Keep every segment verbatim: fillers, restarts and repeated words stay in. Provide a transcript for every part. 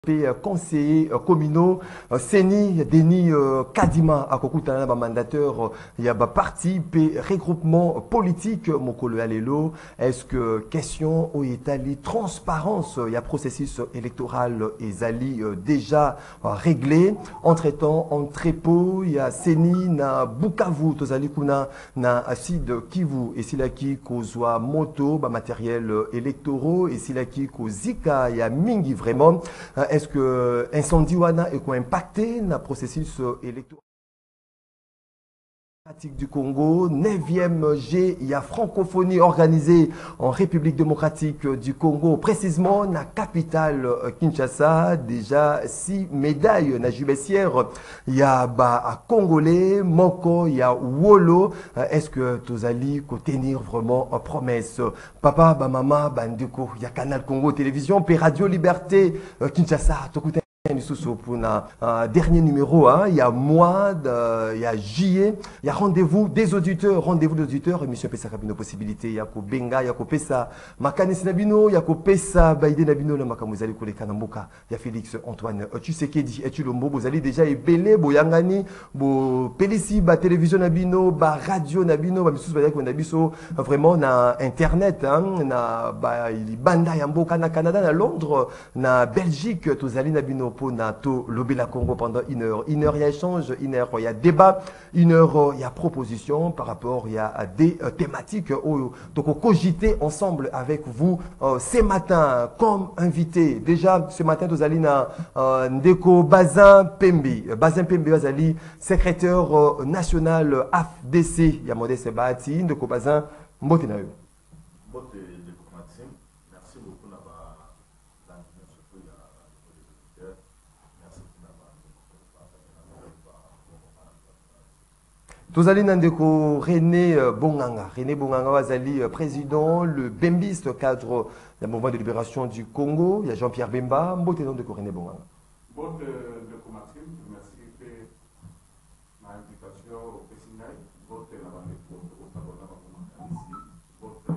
conseillers communaux, Seni, Denis Kadima, à Kokutana, mandateur, il y a parti, regroupement politique, Mokolo Alelo. Est-ce que question au Italie, transparence, il y a processus électoral et Zali déjà réglé. Entre-temps, en Trépo, il y a Seni, na Bukavu, Tozali Kuna, na Acide Kivu, et Silaki, Kozwa Moto, matériel électoraux, et Silaki, Kozika, il y a Mingi vraiment. Est-ce que l'incendie est impacté dans le processus électoral du Congo? neuvième G, il y a francophonie organisée en République démocratique du Congo, précisément dans la capitale Kinshasa. Déjà six médailles na jubessière. Il y a bah, Congolais, Moko, il y a Wolo. Est-ce que Tozali peut tenir vraiment en promesse? Papa, bah, maman, Bandeko, il y a Canal Congo Télévision, puis Radio Liberté Kinshasa. Pour un dernier numéro, hein. Il y a moi, de, il y a J E, il y a rendez-vous des auditeurs, rendez-vous des auditeurs, émission Pesa Kabino Possibilité, il y a ko Benga, il y a ko Pesa Makanis Nabino, il y a ko Pesa Baïde Nabino, le Makamuzali Kole Kanamboka, il y a Félix Antoine, tu sais qui dit, et tu l'ombo, vous allez déjà ébélé, bo Yangani, bo Pélissi, ba télévision Nabino, ba radio Nabino, ba Missous Bayak Nabiso, vraiment na internet, hein, na ba Banda Yamboka, na Canada, na Londres, na Belgique, Tozali Nabino. Pour Nato, Lobela Congo pendant une heure. Une heure, il y a échange, une heure, il y a débat, une heure, il y a proposition par rapport, il y a des euh, thématiques. Oh, donc, on cogiter ensemble avec vous euh, ce matin comme invité. Déjà, ce matin, nous allons à Ndeko Bazin Pembe. Bazin Pembe, Azali, secrétaire euh, national A F D C. Il y a Modeste Bahati, Ndeko Bazin, Mbotenayo. Merci beaucoup. Tozali Nandeko René Bonganga. René Bonganga Wazali, président, le Bembiste, cadre du mouvement de libération du Congo. Il y a Jean-Pierre Bemba. Mbote Nandeko René Bonganga. Mbote Ndeko Maxime, merci pour l'invitation au Pessinai. Mbote la bande pour le Tabona ici. Mbote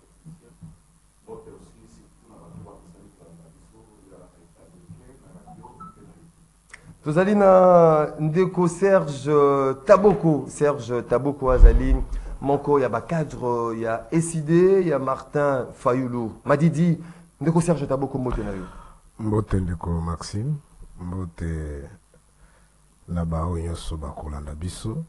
Mbote aussi, si tout n'a pas pu voir ça, il y a la radio. Tozali na Ndeko Serge Taboko, Serge Taboko Azali, Monko, il y a cadre, il y a Essidé, il y a Martin Fayoulou. Madidi, Ndeko Serge Taboko Mbote na yo. Mbote Ndeko Maxime, Mbote Naba Oyonso Bakolanda Biso,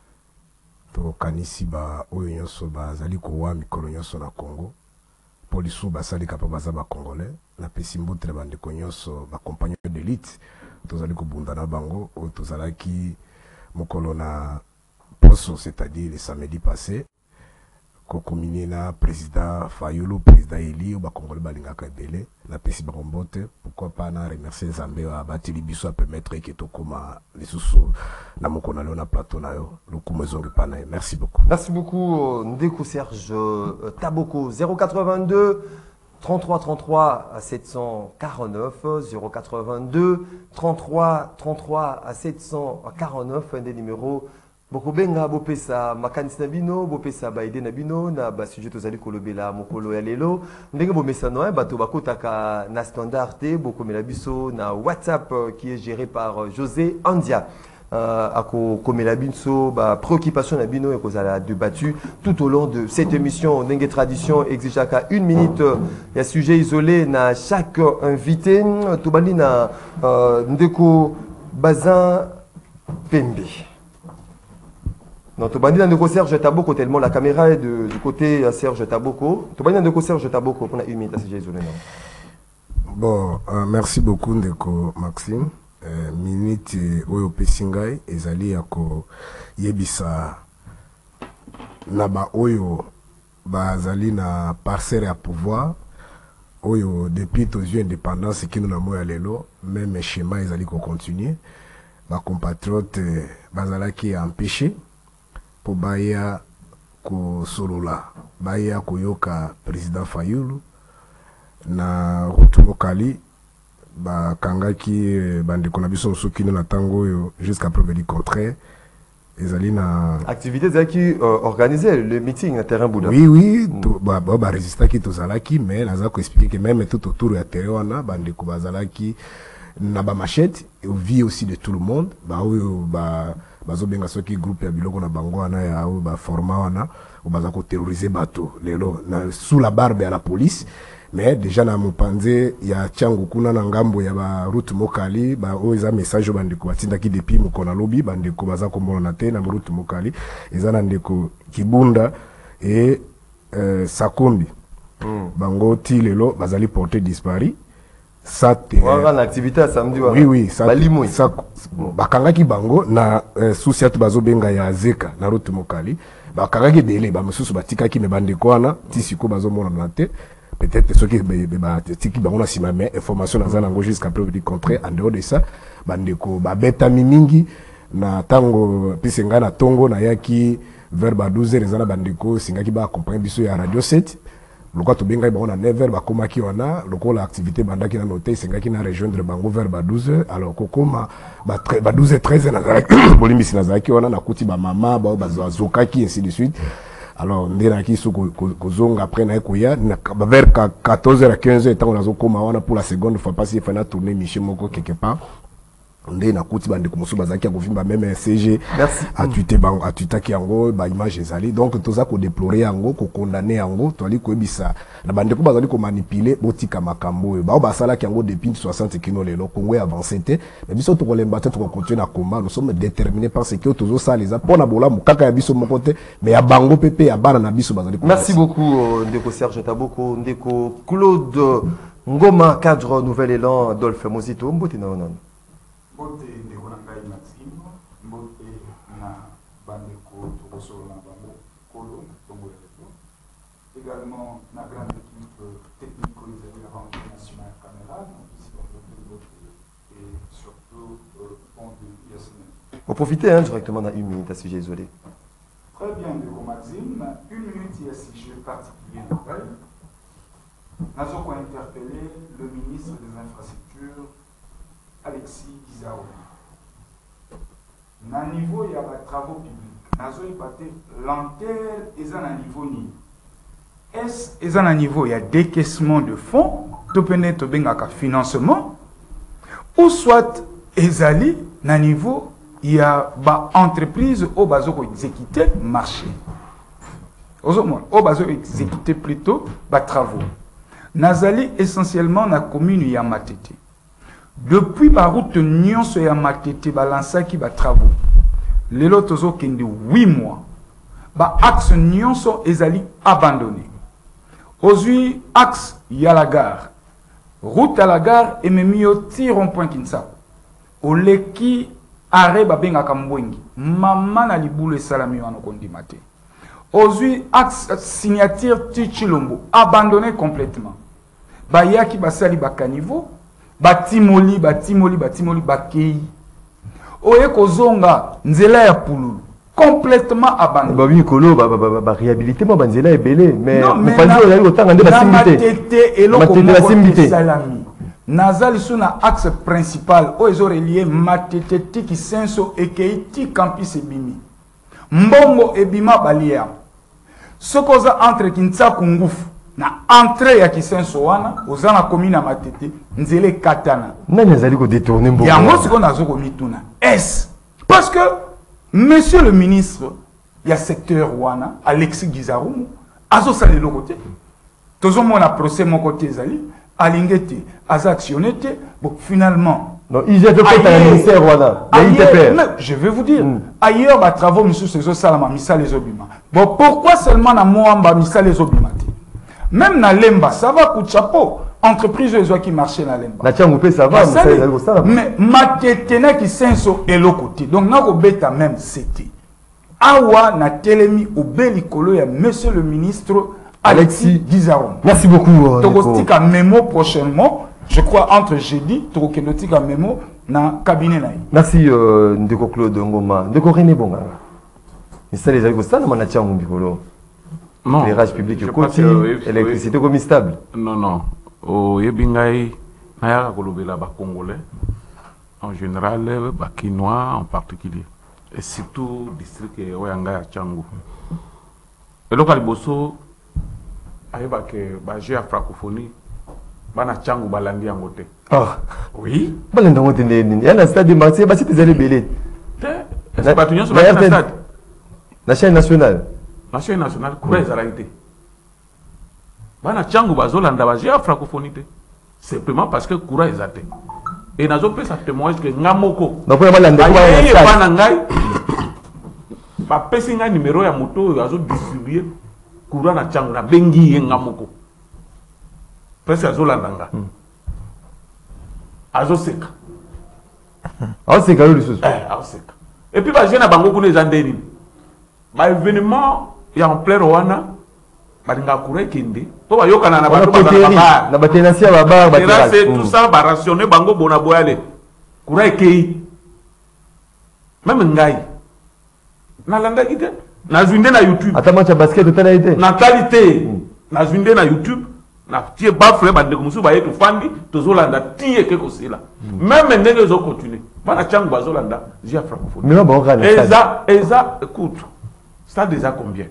to kanisi ba Oyonso Bazali Kowa Mikolo Nyonso na Congo, Polisu Basali Kapabaza ba Congolais, na pesi Mbote Bandeko Nyonso ba compagnon d'élite. Tozali Kobundana Bango, ou Tozalaki Mokolo na Poso, c'est-à-dire le samedi passé, Kokomini na président Fayoulou, président Eli, ou Bakongole Balingaka Ebele, na Pesi Barombote, pourquoi pas na remercier Zambé à Batili Biso à permettre que Tokoma les sous na Mokona Leona Plateau na yo, le Koumezongi Panae. Merci beaucoup. Merci beaucoup, Ndeko Serge Taboko, zéro quatre-vingt-deux trente-trois trente-trois à sept cent quarante-neuf, zéro quatre-vingt-deux trente-trois trente-trois à sept cent quarante-neuf, un des numéros. Boko benga bopesa makanis nabino, bopesa baide nabino, na ba sujet tozali kolobela mokolo ya lelo. Ndenge bomesa no bato bakotaka na standard te, boko melabiso na WhatsApp qui est géré par José Andia. Euh, à komela binso ba préoccupation na bino et kozala débattu tout au long de cette émission. Dengue tradition exige à une minute. Il y a sujet isolé na chaque invité. Tobali na euh, Ndeko Bazin Pembe. Non, Tobali na Ndeko Serge Taboko tellement la caméra est de, du côté à Serge Taboko. Tobali na Ndeko Serge Taboko pour une minute. Sujet isolé. Bon, euh, merci beaucoup Ndeko Maxime. Uh, minute oyo pesingai ezali yako yebisa na ba oyo bazali na parcelle ya pouvoir oyo depuis tozwi indépendance kino na moya lelo même schéma ezali ko continuer ba compatriotes bazalaki empêché pour baya ko solola baya koyoka président Fayoulou na Rutumokali ba kangaki bandeko na biso sokino na tango yo jusqu'à preuve du contraire ezali na activité zaki euh, organisé le meeting à terrain Bouddha. Oui oui mm. to, ba ba, ba résister ki tozalaki mais naza ko expliquer que même tout autour ya terrain wana bandeko bazalaki na ba machette et vie aussi de tout le monde ba oyo ba bazo benga soki groupe ya biloko na bango wana ya oyo ba format wana ou baza ko terroriser bato lelo na sous la barbe à la police. Mais déjà na mopanze ya Tchangu kuna na ngambo ya ba route Mokali ba oza message bandeko batindaki depuis mokona lobi bandeko baza komona na te na route Mokali ezana ndeko Kibunda et euh, Sakombi mm. bango ti lelo bazali porté disparu ça te voilà l'activité samedi oui oui ça balimo ça bakangaki bango na euh, souciat bazo benga ya Zeka na route Mokali bakangaki belé ba mususu batikaki me bandeko wana ti siko bazo mona na te. Peut-être ceux qui ont sima mais information dans un jusqu'à preuve du contraire. En dehors de ça, bandeko babeta mingi na tango pisenga na tongo na yaki vers ba douze heures ezana bandeko singa ki ba accompagner biso ya radio sept. Lokwa to benga ba na neuf heures ba koma ki wana lokwa la activité bandaki na noter singa ki na rejoindre bango vers ba douze heures alors kokoma ba ba douze heures treize na bolimi sinazaki wana na kuti ba mama ba bazoka ki ainsi de suite. Alors, on est ici après vers quatorze heures à quinze heures, on a pour la seconde fois parce qu'il fallait tourner Michel Moko quelque part. On est na kuti bande comme bazaki a confirmé même C G a tuité bango a tutaki yango ba image ezali donc tout ça ko déplorer yango ko condamner yango to ali ko ebisa na bande ko bazali ko manipuler botika makambo ba ba sala ki yango depuis soixante kilo lelo Congo avancé te mais biso to ko lemba te to ko continuer na combat nous sommes déterminés par ce que tozo ça les a pona bola mukaka ya biso moko te mais ya bango pepe ya bana na biso bazali ko. Merci beaucoup Ndeko Serge Taboko Ndeko Claude Ngoma cadre Nouvel Élan Adolphe Mozito mbote na onan. Mbote ndeko na ngai Maxime, mbote na bandeko tokosolo na bango kolo tongo leto. Également na grande équipe technique de la Banque nationale caméra, donc ici on peut mbote et surtout euh, pont de Yasmine. On profite hein, directement dans une minute à sujet isolé. Très bien ndeko Maxime, une minute il y a sujet particulier nouvelle. Nous avons interpellé le ministre des Infrastructures Alexis Gizaou. Na niveau il y a des travaux publics. Nazo ipate l'antenne est à un niveau ni. Est est à un niveau il y a décaissement de fonds, to peut-être bengaka financement ou soit ezali na niveau il y a ba entreprise au bazo ko exécuter marché. Au bazo exécuter plutôt ba travaux. Nazali essentiellement na commune ya Matete. Depuis la route nyonso ya Matete balança qui va travaux. Les lots kende huit mois. Ba axe nyonso ezali abandonné. Aujourd'hui axe ya la gare. Route à la gare et même au tiron point Kinsa. Au leki arrêt ba benga kambwengi. Maman na libule salami wana kondimate. Aujourd'hui axe signature Tichilombo abandonné complètement. Ba yaki basali ba caniveau. Batimoli, batimoli, batimoli, bakei. Oye kozonga, nzela ya pululu. Complètement abandonné. Bah oui, kolo, bah, bah, bah, bah, réhabilité, moi, nzela est belé. Mais, non, mais, on a eu autant de la simbité. Et l'autre, salami. Nazali suna axe principal, o ezo relié matete tiki senso et keiti campus ebimi. Mbongo ebima balia. Sokoza entre Kinsa kungufu. Na entrée ya Kisenso wana ozana commune ya Matete nzele katana nani azali ko détourner mbongo yango siko nazo ko mituna est parce que monsieur le ministre ya secteur wana Alexis Gizarumu azo sali lokote tozo mona procès mon côté zali alingete aza actionné bon finalement non il j'ai fait à ministère wana je vais vous dire mm. ailleurs ba travaux monsieur Sezo Salama misa les obima bon pourquoi seulement na moamba misa les obima. Même na Lemba, ça va coup de chapeau. Entreprise qui marchait na Lemba. Na Tchangoupé, ça va. Mais Matetena qui senso et l'autre côté. Donc, na beta même c'était. Awa na telemi au belikolo ya monsieur le ministre Alexis Gizaron. Merci beaucoup. Togostika mémo prochainement. Je crois entre jeudi, Togokendotika mémo na cabinet naï. Merci euh, Ndeko Claude Ngoma. Ndeko René Bonga. Mais ça les a eu ça na Tchangoupé. Non, l'éclairage public continue, l'électricité comme stable. Non, non. Au Yebingaï, Naya Kolobela, ba Congolais, en général, ba Quinois en particulier. Et surtout, district Oyanga Tchangou. Et donc, Aliboso, Ayeba que ba j'ai à francophonie, ba na Tchangou balandi en côté. Ah. Oui. Bah, l'un d'entre eux, il y a un stade de Marseille, bah, c'est des allées belées. C'est pas tout le monde sur la stade. La chaîne nationale. La chaîne nationale, courage à l'arrêté. Bana Tchangou bazolanda bazia francophonie. Simplement parce que courage est athée. Et nous avons fait ça témoignage que Ngamoko. Donc, pour la lande, il y a pas nangai. Ba pesinga numéro ya moto azo distribuer courant na Tchangou na bengi Ngamoko. Presque azolanda. Azo seka. Azo seka le sous. Eh, azo seka. Et puis ba jeune bango kuna ezandeni. Ba événement ya en plein Rwanda. Balinga courant kende. To ba yokana na bato ba na batenasia ba ba ba. C'est tout ça ba rationner bango bona boyale. Courant ekei. Même ngai. Na landa ite. Na zwinde na YouTube. Ata match basket totala ite. Na qualité. Na zwinde na YouTube. Na tie bafre ba ndeko musu ba yetu fandi tozolanda tie ke kosila. Même ndenge zo continuer. Bana Tchangou bazolanda jia francophonie. Mais bon on Eza eza écoute. Ça déjà combien?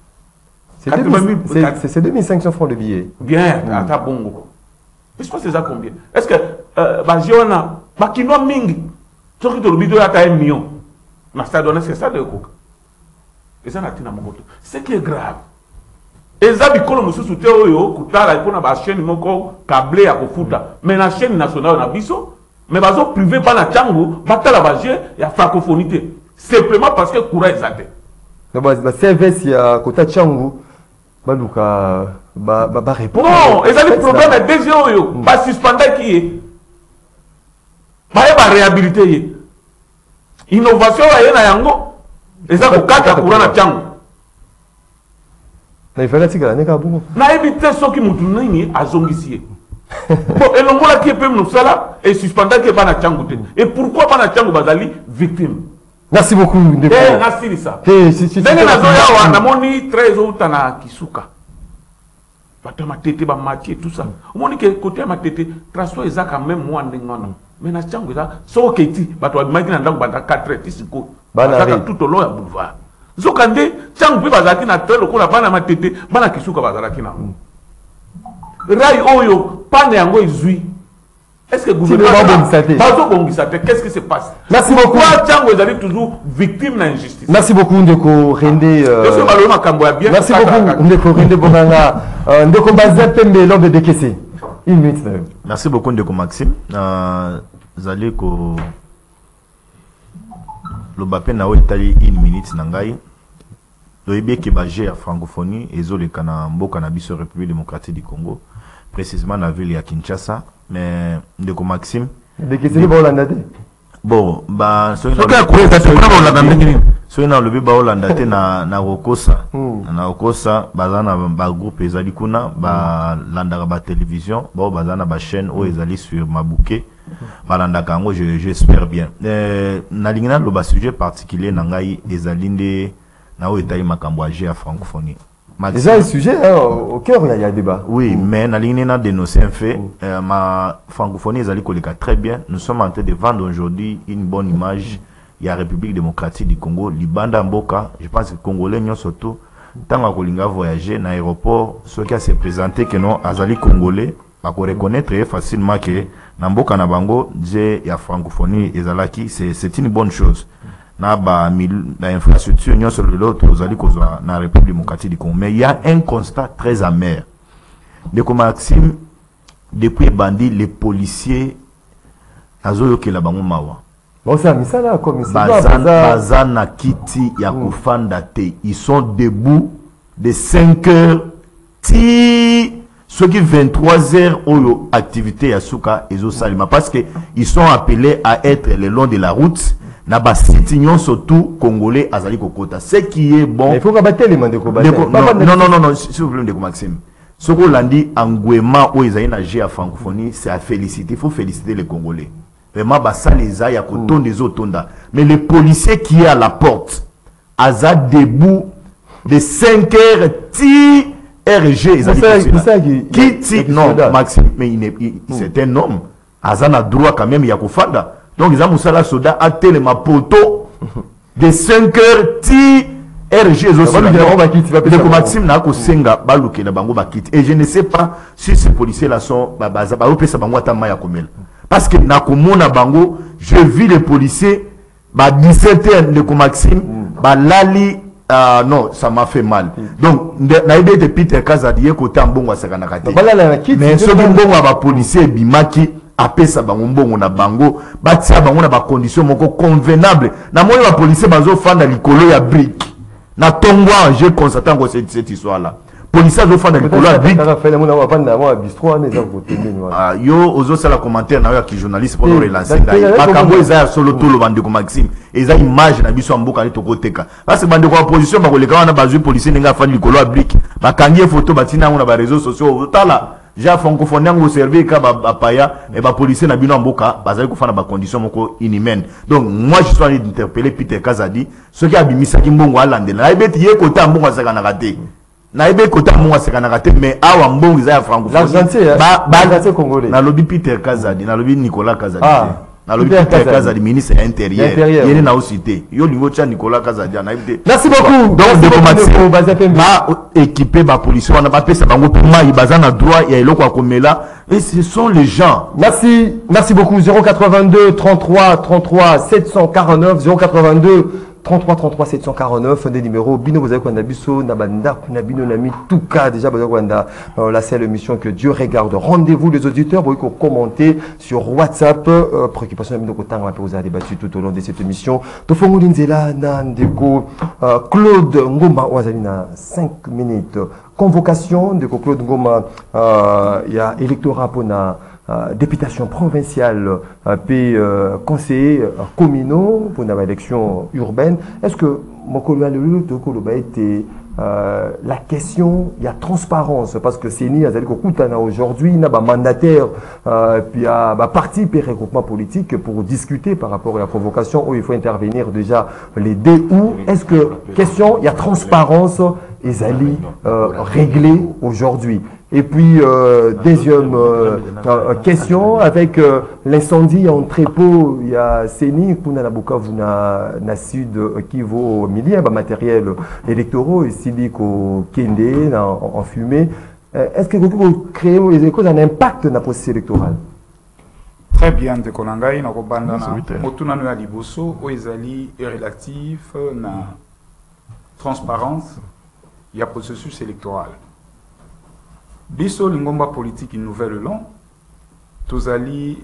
C'est deux mille cinq cents francs de billet. Bien, à ta bongo. Je pense que c'est ça combien? Est-ce que bah Jiona bah kino mingi ce qui te le bidou à ta un million. Na stade on est c'est ça de coca. Et ça n'a tina mokoto. Ce qui est grave. Eza bikolo mususu te oyo kutala ipona ba chaîne moko câblé ya kofuta. Mais la chaîne nationale na biso, mais bazo privé pas na Tchangou, batala ba jeu ya francophonie. Simplement parce que courant exaté. Donc bah service ya kota Tchangou. Baluka ba ba répondre. Non, et ça le problème est déjà yo, ba suspendre qui est. Ba ba réhabiliter. Innovation ya na yango. Et ça ko kata courant na Tchangou. Na ifala tika na ka bungo. Na éviter ce qui mutu nini azongisier. Bon, et l'ongola qui peut nous sala et suspendre qui ba na Tchangou. Et pourquoi ba na Tchangou bazali victime? Merci beaucoup. Eh, merci ça. Eh, si si. Ndenge nazo ya wana moni très autant na Kisuka. Bata matete ba matier tout ça. Moni que côté matete traso eza quand même moi ndengana. Mais na Tchangou eza so keti bato ba na ndango bata quatre tisiko. Bata tout au long ya boulevard. Zokande Tchangou pe bazaki na tel lokola bana matete bana Kisuka bazalaki na. Rai oyo pane yango ezui. Est-ce que le gouvernement qu'est-ce qui se passe? Merci beaucoup. Tchangou est toujours victime d'injustice. Merci beaucoup Ndeko Rende. Merci beaucoup Ndeko Rende Bonanga. Ndeko Bazet Pembe l'homme de Kessé. Une minute. Merci beaucoup Ndeko Maxime. Zali ko le bapé na Itali une minute nangai. Le bien que bagé à francophonie et zo le kana mboka na biso République démocratique du Congo, précisément na ville ya Kinshasa. Mais Ndeko Maxime de qui c'est le Hollande bon bah so ka kureta to na Hollande ngini so na lobi ba Hollande na na Rokosa na Rokosa bazana ba groupe ezali kuna ba landaka ba télévision ba bazana ba chaîne o ezali sur Mabuke ba landaka ngo j'espère bien euh na lingina lo ba sujet particulier na ngai ezali nde na o etali makambo à francophonie. Déjà un sujet hein, au cœur il y a débat. Oui, mm. mais na ligne na dénoncé un fait. Mm. Euh, ma francophonie est allée très bien. Nous sommes en train de vendre aujourd'hui une bonne image. Il y a la République démocratique du Congo, Libanda Mboka. Je pense que les Congolais n'y ont surtout tant que Kolinga voyager dans l'aéroport, ceux qui se présenté que non azali Congolais, on reconnaît très facilement que Namboka na bango, il y a francophonie et zalaki, c'est c'est une bonne chose. Na ba infrastructure n'y sur l'autre aux alliés dans la République démocratique du Congo, mais il y a un constat très amer. De comme Maxime, depuis bandit les policiers azoyo ke la bango mawa. Bon ça mais ça là comme ça bazan bazana kiti ya kufanda te, ils sont debout de cinq heures ti ceux qui vingt-trois heures oyo activité ya suka ezo salima parce que ils sont appelés à être le long de la route. Na ba sitignon surtout congolais azali kokota ce qui est bon. Mais il faut rabattre les mandés ko battre. Non non non non s'il vous plaît de Maxime. Ce qu'on l'a dit engouement où ils a une à francophonie c'est à féliciter, il faut féliciter les Congolais. Vraiment ba ça les a ya koton des autonda. Mais le policier qui est à la porte aza debout de cinq heures ti R G qui ti non Maxime mais il est c'est un homme azana droit quand même ya kofanda. Donc, ils ont Moussala Soda a tellement poteau de cinq heures ti R G. Le Maxime n'a qu'au Senga, Balouke, la Bango Bakit. Et je ne sais pas si ces policiers-là sont, bah, bah, bah, bah, bah, bah, parce que nakomona bango je vis les policiers ba dix-sept heures de Maxime ba lali ah non ça m'a fait mal donc na ide de Peter Kazadi côté mbongo asakana kati mais ce mbongo ba policier bimaki apesa bango mbongo na bango batia bango na ba condition moko convenable na moyo ba policier bazo fanda likolo ya brick na tongwa j'ai constaté ngo cette cette histoire là policier azo fanda likolo ya brick ah yo ozo sala commentaire na yo ki journaliste pour relancer makambo eza solo tolo bandeko Maxime eza image na biso mboka ni tokoteka parce que bandeko opposition bakoleka wana bazui policier ninga fanda likolo ya brick bakangie photo batina ngo na ba réseaux sociaux tala ja francophonie ngo servir ka ba paya et ba policier na bino mboka bazali kufana ba condition moko inhumaine donc moi je suis en train d'interpeller Peter Kazadi ce qui a bimisa ki mbongo alandela na ebeti ye kota mbongo asakana kate na ebe kota mbongo asakana kate mais awa mbongo za ya francophonie ba ba congolais na lobby Peter Kazadi na lobby Nicolas Kazadi na lobby Peter Kazadi ministre intérieur yene na cité yo lingo cha Nicolas Kazadi na ebeti merci beaucoup donc de Maxime ba équipé ba police on a pas pesa bango puma ibazana droit ya eloko akomela et ce sont les gens. Merci, merci beaucoup. zéro quatre-vingt-deux trente-trois trente-trois sept cent quarante-neuf zéro quatre-vingt-deux trente-trois trente-trois sept cent quarante-neuf des numéros bino vous avez quoi biso na banda na bino nami tout cas déjà vous avez quoi la seule émission que Dieu regarde. Rendez-vous les auditeurs vous pouvez commenter sur WhatsApp euh, préoccupation bino kotanga ma vous avez débattu tout au long de cette émission to fongoli nzela na ndeko euh, Claude Ngoma wazali na cinq minutes convocation de Claude Ngoma euh, il y a électorat pour na Euh, députation provinciale euh, puis euh, conseiller euh, communaux pour une élection urbaine. Est-ce que mon collègue a été euh, la question, il y a transparence parce que c'est ni aujourd'hui, il y a un mandataire euh, puis il y a un parti puis regroupement politique pour discuter par rapport à la provocation où il faut intervenir déjà les deux ou est-ce que question, il y a transparence et Zali euh, réglé aujourd'hui. Et puis, euh, deuxième euh, euh, question, avec euh, l'incendie en Trépo, il y a Séni, Kunanabuka, Vuna, na Sud, qui vaut au milieu, bah, matériel électoraux, et Siliko Kende, en, en fumée. Euh, Est-ce que vous créez les causes un impact dans le processus électoral? Très bien, de Konangai, na Kobandana, Motuna Noa Liboso, Oezali est relatif, na transparence, il y a processus électoral. Biso lingomba politique une nouvelle long tozali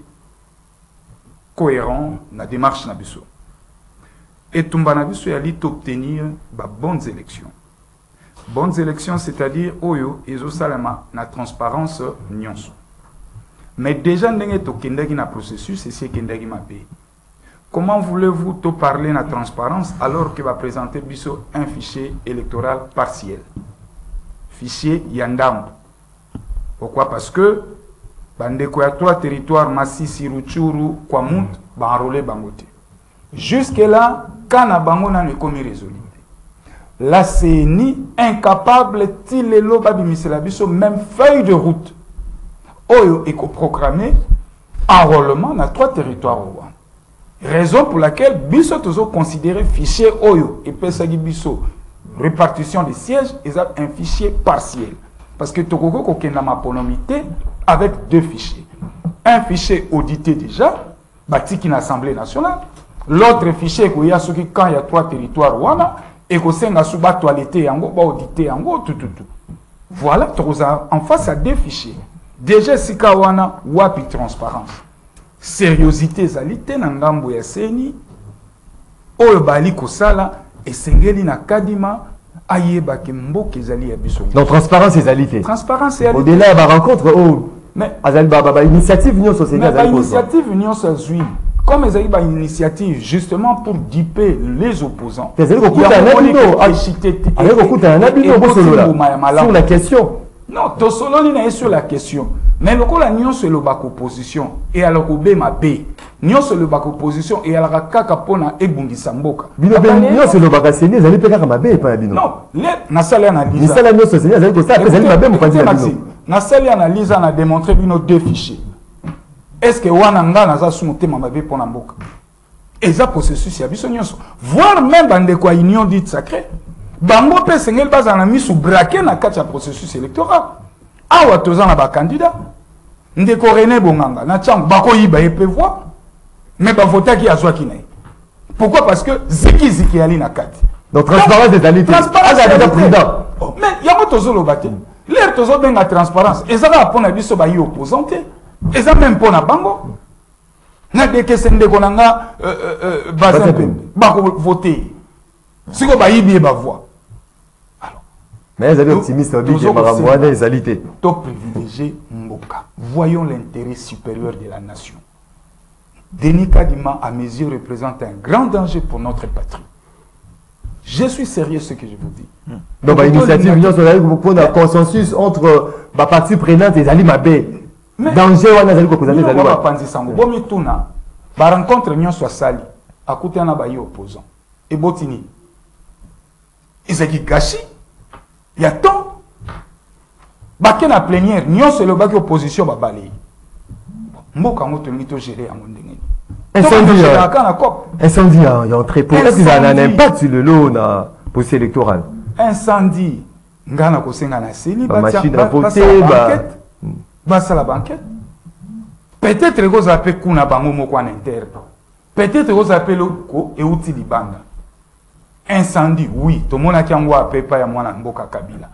cohérent na démarche na biso et tumba na biso yali obtenir ba bonnes élections bonnes élections c'est-à-dire oyo ezo salama na transparence nyonso mais déjà ndenge to kendaki na processus et c'est kendaki mabe comment voulez-vous to parler na transparence alors que va présenter biso un fichier électoral partiel fichier yandam. Pourquoi? Parce que bandeko ya trois territoires Masisi, Rutshuru, Kwamut, banrolé bangote. Jusque là, kana bango na ne komi résolu. La C N I incapable tilelo babi miselabiso même feuille de route. Oyo eko proclamé enrôlement na trois territoires rwanda. Raison pour laquelle biso tozo considéré fichier oyo et pesagi biso répartition des sièges est un fichier partiel. Parce que Tokoko kokenda ma ponomité avec deux fichiers. Un fichier audité déjà, bâti qui l'Assemblée nationale. L'autre fichier, quand il y a trois territoires, et qu'on s'est toiletté, audité, tout, tout, tout. Voilà, en face à deux fichiers. Déjà, si kawana, wapi transparence. Sériosité, zalité, nangambo ya seni, oyo bali kosala, et sengeli na kadima, donc transparence et égalité. Transparence et égalité. Au-delà de la rencontre, oh, mais initiative union sociale. Mais initiative union sociale. Comme ils ont une initiative justement pour duper les opposants. Il y a sur la question. Non, Tosolo n'est sur la question. Mais le coup la union c'est le bac opposition et alors au B ma B. Union c'est le bac opposition et alors kaka pona ebungi samboka. Bino union c'est le bac séné, vous allez payer ma B pas bino. Non, les na salle analyse. Ni salle union c'est vous allez ça après allez ma B mon pas dire bino. Na salle analyse on a démontré bino deux fichiers. Est-ce que wana nga na za sumote ma B pona mboka. Et ça processus ya biso nyonso. Voir même bande quoi union dite sacrée. Bango pe sengel bazana mi sous braquer na kati ya processus électoral. Awa tozana ba candidat. ndeko René Bonganga na tchango bako yiba epe voix mais ba voter qui a soit qui n'est. Pourquoi? Parce que ziki ziki ali na kati. Donc transparence des qualités. Transparence ah, déjà prudent. Mais il y a pas toujours le bâti. L'air toujours bien la transparence. Et ça va pour na biso ba yi opposante. Et ça même pour na bango. Na de que sende konanga euh euh bazin ba ko voter. Si ko ba yibi ba voix. Mais ils avaient optimiste, ils allaient top privilégié Mboka. Voyons l'intérêt supérieur de la nation. Denis Kadima, à mes yeux, représente un grand danger pour notre patrie. Je suis sérieux ce que je vous dis. Hmm. Donc, l'initiative Union Sociale, vous prenez un consensus entre les parties prenantes et Ali Mabé. Danger, on a dit que vous avez dit. On va ça. Bon, mais tout na, la rencontre Union Sociale, à côté de Nabaye opposant. Et Botini. Ils ont dit gâchis. Il y a tant. Baké na plénière, Union c'est le baké opposition ba balé. Mboka mo temi to gérer à mon ndenge. Incendie. Incendie, il y a un très peu. Est-ce que ça a un impact sur le lot na procès électoral? Incendie. Ngana ko senga na seni ba machine à voter ba ba ça la banquette. Peut-être que vous appelez kuna bango moko en interne. Peut-être que vous appelez ko e outil di banda. Incendie, oui. Tout le monde a dit que pas ya mwana mboka Kabila.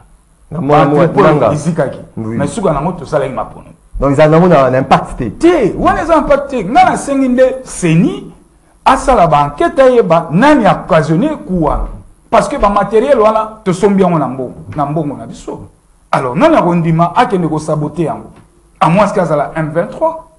Mais si vous avez tout ça, il m'a pris. Donc, ils ont un impact. Té, où est l'impact? Ngana senginde seni asala banquette yeba nani a occasionné quoi? Parce que le matériel wala te sont bien en ambo, nambo mon abisso. Alors, nani a rondima a kene ko saboter yango. À moins que ça la M vingt-trois.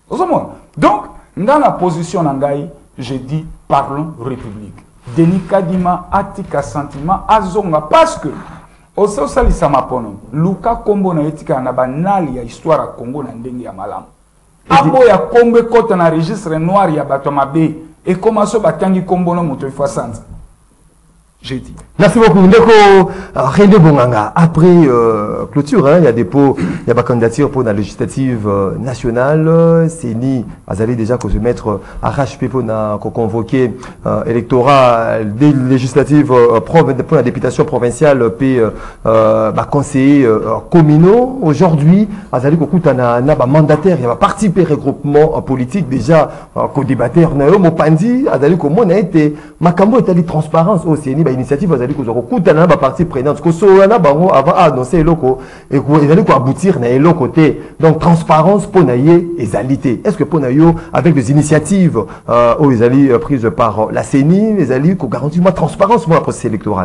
Donc, dans la position nangai, je dis parlons République. Denis Kadima atika sentiment azonga parce que au sali samapono Luka Kombo na etika na banali ya histoire ya Congo na ndenge ya malamu abo ya Kombo kota na registre noir ya bato mabe et comment ça batangi Kombo no moto ifwa sanza. J'ai dit. Merci beaucoup. Ndeko René Bonganga. Après euh, clôture, hein, il y a des pots, il y a des candidatures pour la législative euh, nationale. C'est ni Azali déjà que se mettre à H P pour na convoquer euh, électorat des législatives euh, pour la députation provinciale puis euh, bah, conseiller euh, communaux. Aujourd'hui, Azali Kokuta na na mandataire, il y a parti regroupement politique déjà euh, co-débatteur na yo Mopandi. Azali Komo na été makambo est transparence aussi ni initiative vous allez que vous recoutez dans la partie prenante que soit là bango avant annoncer loko et vous allez quoi aboutir na l'autre côté donc transparence pour naïe et égalité. Est-ce que pour naïo avec des initiatives euh, où ils allaient prises par la C E N I les allaient qu'on garantit moi transparence pour la processus électoral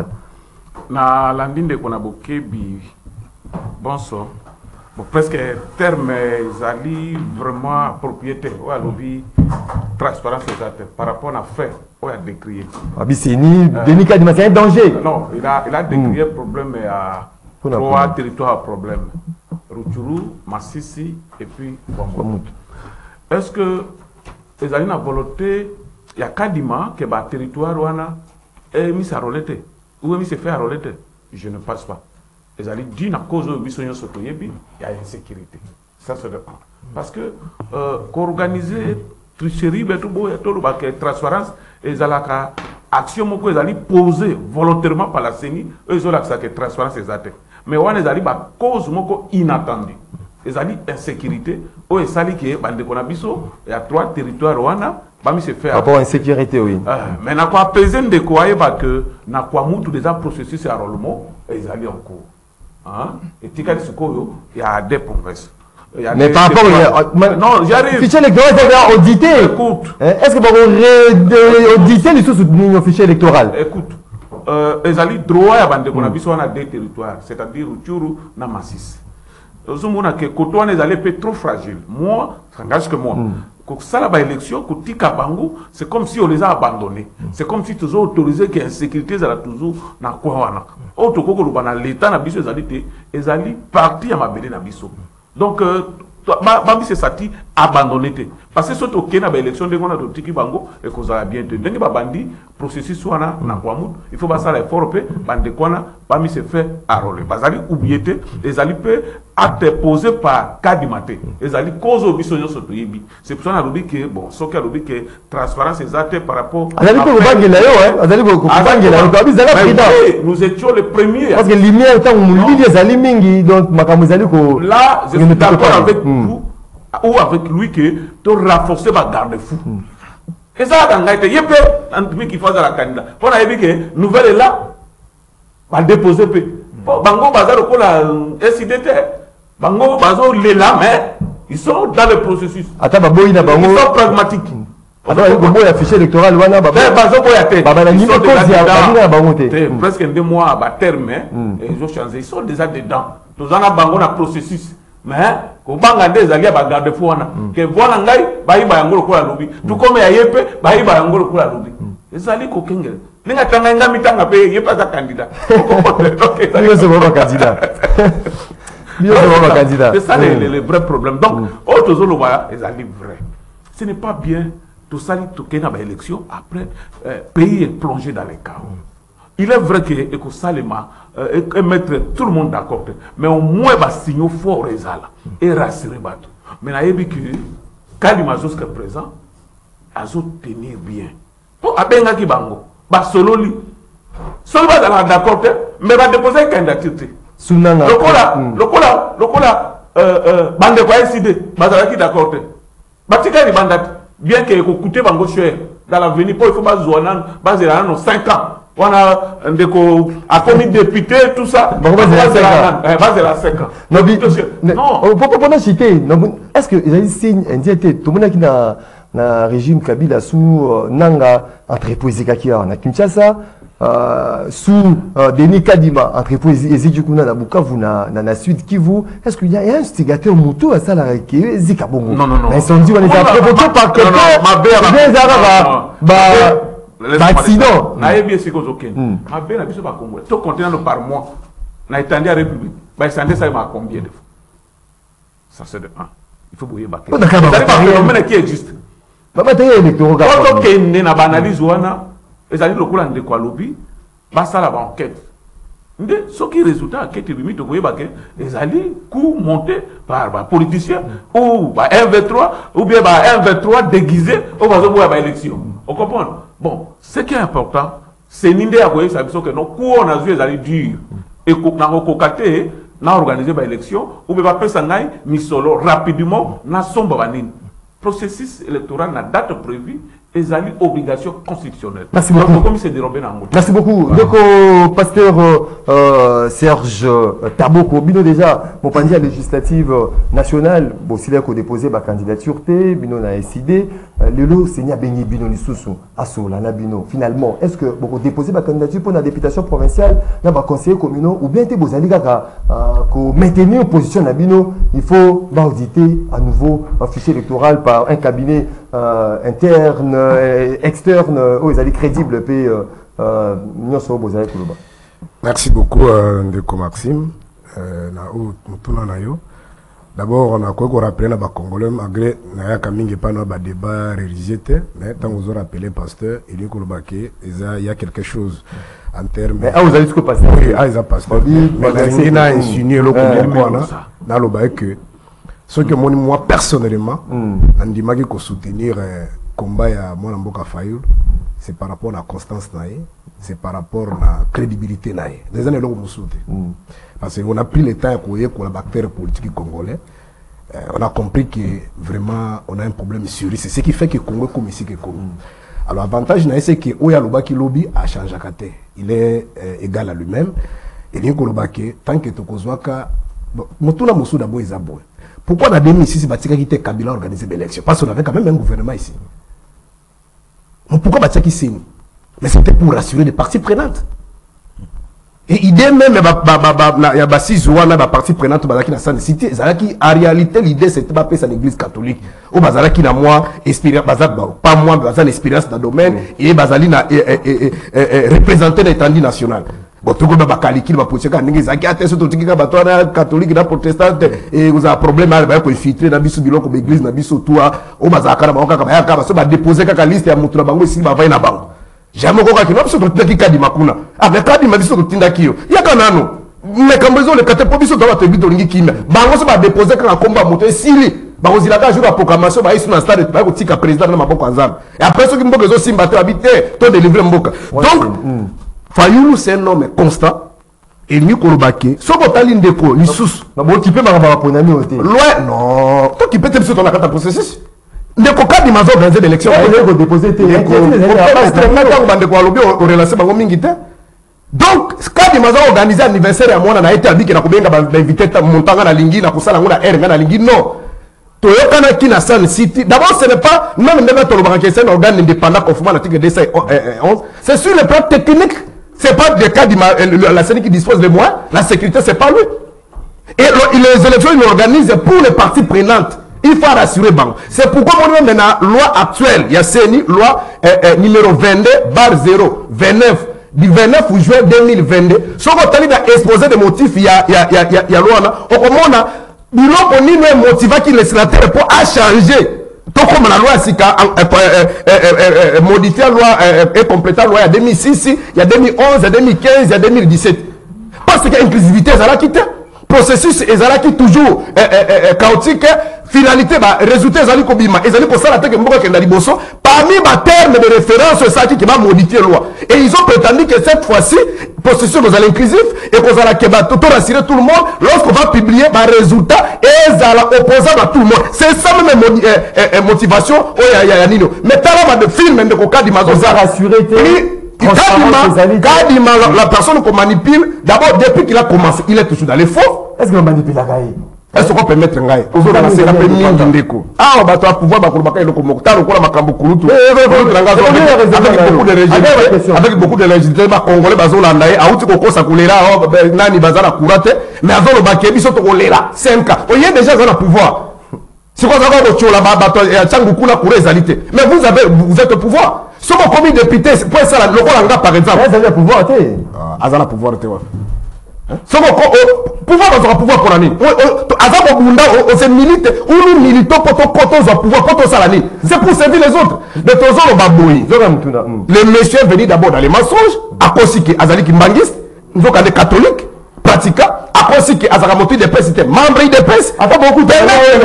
na landine de konaboke bi bon so bon presque terme zali vraiment propriété ou à lobby transparence exacte par rapport à fait ou à décrier Abissini Denis Kadima c'est un danger non il a il a décrié mm. problème à trois territoires problème Rutshuru Masisi et puis Bamut. Est-ce que les alliés na volonté il y a Kadima que ba territoire wana est mis à rolete ou est mis se fait à rolete je ne pense pas. Les alliés disent à cause de Bissonio Sotoyebi, il y a insécurité. Ça se dépend. Parce que euh, qu'organiser tricherie, transparence, les alaka action moko les alliés posées volontairement par la C E N I, eux ils ont l'accès à transparence exacte. Mais on les alliés ba cause moko inattendue. Les alliés insécurité, eux ils sali que bande konabiso, il y a trois territoires wana. Bami se fait. Rapport à insécurité, oui. Euh, mais n'a quoi peser de quoi que n'a quoi moutou déjà processus à enrôlement, ils alliés en cours. Hein? Et Tikali Sukoyo, il y a des promesses. Mais par rapport au. Non, j'arrive. Fichier électoral, c'est audité. Écoute. Est-ce que vous auditer les sources du fichier électoral? Écoute. Les alliés droit à bande qu'on a vu sur des territoires, c'est-à-dire Rutshuru, Namassis. Nous avons que Koto les alliés peut trop fragiles. Moi, ça engage que moi. Quand ça la élection, quand Tika Bango, c'est comme si on les a abandonnés. C'est comme si toujours autorisé qu'il y a insécurité, ça toujours na quoi wana. Autre que le bana l'État na biso ezali les alliés parti à ma belle na biso. Donc Babi c'est sati abandonné. Parce que surtout qu'il y a une élection de Gona de Tiki Bango et qu'on a bien tenu. Dengi bandi processus wana na kwa mout. Il faut passer à l'effort pe bande kwana Babi se fait arroler. Bazali oubliété les alliés peut acte posé par Kadimate. Les alliés cause au bisonyo soto yebi. C'est pour ça qu'on a dit que bon, ce qu'on a dit que transparence exacte par rapport. Azali ko bangela yo hein. Azali ko bangela yo. Kabi zala président. Nous étions les premiers. Parce que lumière tant on lit les alliés mingi donc makambo zali ko. Là, je suis d'accord avec vous ou avec lui que tu renforcer ma garde-fou. Et ça, quand il y a un peu qui fait la candidat. On a dit que nouvelle est là, va déposer. Bango Bazar au la S I D T. Bango Bazar les là, mais ils sont dans le processus. Attends, Baboy na Bango. Ils sont pragmatiques. Attends, il y a un fichier électoral. Ils sont presque deux mois à terme. Ils ont changé. Ils sont déjà dedans. Nous avons Bango dans le processus. Mais ko banga des alliés ba garde fou wana que voilà ngai ba iba ngolo ko la lobby tout comme ya yepe ba iba ngolo ko la lobby ezali ko kengele ninga tanga nga mitanga pe yepa za candidat OK ça c'est vraiment candidat mieux c'est vraiment candidat c'est ça le, le vrai problème donc autre zolo ba ezali vrai ce n'est pas bien tout ça tout kena ba élection après euh, pays est plongé dans les chaos. Il est vrai que que Salema euh, et mettre tout le monde d'accord, mais au moins va signer fort les ala et rassurer bateau. Mais là il dit que quand il m'a jusqu'à présent, azo tenir bien. Pour abenga ki bango, ba solo li. Solo va d'accord, mais va déposer une candidature. Sunanga. Lokola, lokola, lokola euh euh bande ko S I D, bazala ki d'accord. Batika ni bandat bien que ko coûter bango cher dans l'avenir pour il faut ba zoana, bazela no cinq ans. On a un déco a commis député, tout ça. Bon, c'est la cinq ans. Non, non. Pendant citer, est-ce que les signes indiquent tout le monde qui n'a na régime Kabila sous Nanga entreprise Kakia na Kinshasa sous Denis Kadima entreprise Ezidjukuna na Bukavu na na Sud Kivu, est-ce qu'il y a un instigateur moto à ça la qui est Zikabongo? Non non non. Incendie on les a provoqués par quelqu'un. Ma belle. Bah accident. Na bien c'est cause aucun. Ma belle na biso ba Congo. Tout contenant par mois. Na étendue à République. Ba étendue ça m'a combien de fois? Ça c'est de un. Il faut bouiller baquer. C'est un phénomène qui existe. Ba matériel électoral. Quand on est na analyse wana, les alliés locaux en de quoi lobby, ba ça la enquête. Nde ce qui résultat enquête limite bouiller baquer, les alliés coup monté par ba politicien ou ba un V trois ou bien ba un V trois déguisé au va bouiller ba élection. On comprend? Bon, ce qui est important, c'est n'indé à quoi ça veut dire que nos coups on a vu les alliés durs et qu'on a recocaté, n'a organisé ba élection ou bien ba pesangai ni solo rapidement na somba banine. Processus électoral na date prévue et alliés obligation constitutionnelle. Merci beaucoup. Comme c'est dérobé dans le Merci beaucoup. Donc, euh, pasteur euh, Serge Taboko, bino déjà, mon pandia législative nationale, bon, s'il a déposé ma candidature, bino na S I D, le lot, c'est nia bengi bino ni sousou, asso, la na bino. Finalement, est-ce que vous déposez ma candidature pour la députation provinciale, na ba conseiller communaux, ou bien te vous allez que maintenir une position na bino, il faut auditer à nouveau un fichier électoral par un cabinet euh, interne, euh, externe, où ils allaient crédibles, puis euh, merci beaucoup, euh, Ndeko Maxime. Euh, D'abord, on a quoi qu'on rappelle à Congolais, malgré qu'il pas de débat réalisé, mais tant que vous avez rappelé pasteur, il y a quelque chose en termes. Ah, vous avez ce que passer. Oui, ah, ils ont passé. Mais il a insinué le que ce que moi personnellement, on dit que soutenir le combat à mon Mboka Fayoul, c'est par rapport à la constance, c'est par rapport à la crédibilité. Des années, on soutient. Parce qu'on a pris le temps pour la bactérie politique congolais. Euh, on a compris que vraiment on a un problème sur lui. C'est ce qui fait que le Congo est comme ici. Alors l'avantage, c'est que Oya Lobaki Lobby a changé à côté. Il est euh, égal à lui-même. Et bien que tant que Tokozwaka, Motuna Moussou d'abord est aboué. Pourquoi on a démis ici si Batika qui était Kabila organisé l'élection? Parce qu'on avait quand même un gouvernement ici. Pourquoi Batika qui signe? Mais c'était pour rassurer les parties prenantes. Et idée même, il y a six jours, la partie prenante dans la cité. En réalité, l'idée, c'était pas faire l'église catholique. Au Bazala qui n'a moi, pas moi, Bazala expérience dans le domaine, et Bazali n'a représenté l'étendue nationale. Bon, tout le monde va calquer, va pousser quand il y a des catholiques, des protestants, et vous avez un problème, il va filtrer dans le bilon comme l'église, dans le toit, au Bazaka, on va déposer la liste et à Moutounabango, ici, va venir là-bas. Jamais on va dire que c'est un cas de Makuna. Ah, mais quand il m'a dit que c'est un kio, il y a qu'un an. Mais quand ils ont le catépobi, ils doivent te dire que c'est un bango va déposer quand un combat monte. S'il bango il a qu'un jour à proclamation, bah ils sont en stade de travail au tika président de Maboko Anzam. Et après ceux qui m'ont besoin de s'imbattre habiter, toi délivrer Mboka. Donc, Fayoulou c'est un homme constant. et ni kolobaki soko tali ndeko lisusu na bo qui peut maraba pour nani oté loi non toi qui peut te sur ton carte processus ndeko kadi mazo organiser l'élection on va déposer tes extrêmement bande ko alobi o relancer bango mingi te donc kadi mazo organiser anniversaire ya mwana na été abiki na kubenga ba inviter montanga na lingi na kusala ngona r na lingi non toyokana ki na Sun City d'abord ce n'est pas même même tolobaka que c'est un organe indépendant conformément à l'article deux cent onze c'est sur le plan technique. C'est pas le cas de la C E N I qui dispose de moi. La sécurité, c'est pas lui. Et les élections, ils l'organisent pour les parties prenantes. Il faut rassurer Bango. C'est pourquoi on a la loi actuelle. Il y a C E N I, loi euh, euh, numéro vingt-deux, barre zéro, vingt-neuf, du vingt-neuf juin deux mille vingt-deux. Si on a exposé des motifs, il y a, il y a, il y a, il y a loi. On a, il y a un motif qui le sénateur pour changer. Donc, comme la loi Sika modifié la loi et complété la loi il y a deux mille six, il y a deux mille onze, il y a deux mille quinze, il y a deux mille dix-sept. Parce que l'inclusivité, elle a quitté. Processus, elle a quitté toujours chaotique. Finalité, résultat, elle a quitté. Elle a quitté la tête que parmi les termes de référence, c'est ça qui va modifier la loi. Et ils ont prétendu que cette fois-ci, processus nous allons inclusif et qu'on allons tout rassurer tout le monde lorsqu'on va publier les résultats et ils allons opposer à tout le monde. C'est ça même la motivation. Mais t'as là de film de coca d'image. On va rassurer. Kadima, la personne qu'on manipule, d'abord depuis qu'il a commencé, il est toujours dans les faux. Est-ce qu'on manipule la gaille? Est-ce qu'on peut mettre un gars? Ah, on va pouvoir bakoulbaka et le komokta, le kola makambo kulutu. Avec beaucoup de rigidité, avec beaucoup de rigidité, ma congolais bazolandaye, a outi koko sakulera, nani bazala kurate, mais avant le bakebi soto kolera, cinq ans. On y est déjà dans le pouvoir. C'est quoi ça va au chola bato et changu kuna kure ezalité. Mais vous avez, vous êtes au pouvoir. Si on commis député, pour ça le kolanga par exemple. Vous avez le pouvoir, t'es. Ah, ça le pouvoir, t'es. Si on pouvoir dans un pouvoir pour l'année. Avant on se milite, ou nous militons pour ton pouvoir, pour ton salarié. C'est pour servir les autres. De ton zone au babouille. Le monsieur est venu d'abord dans les mensonges, à cause que Azali Kimbangiste, nous avons des catholiques, pratiquants, à cause que Azaramotu de presse, c'était membre de presse. Attends beaucoup de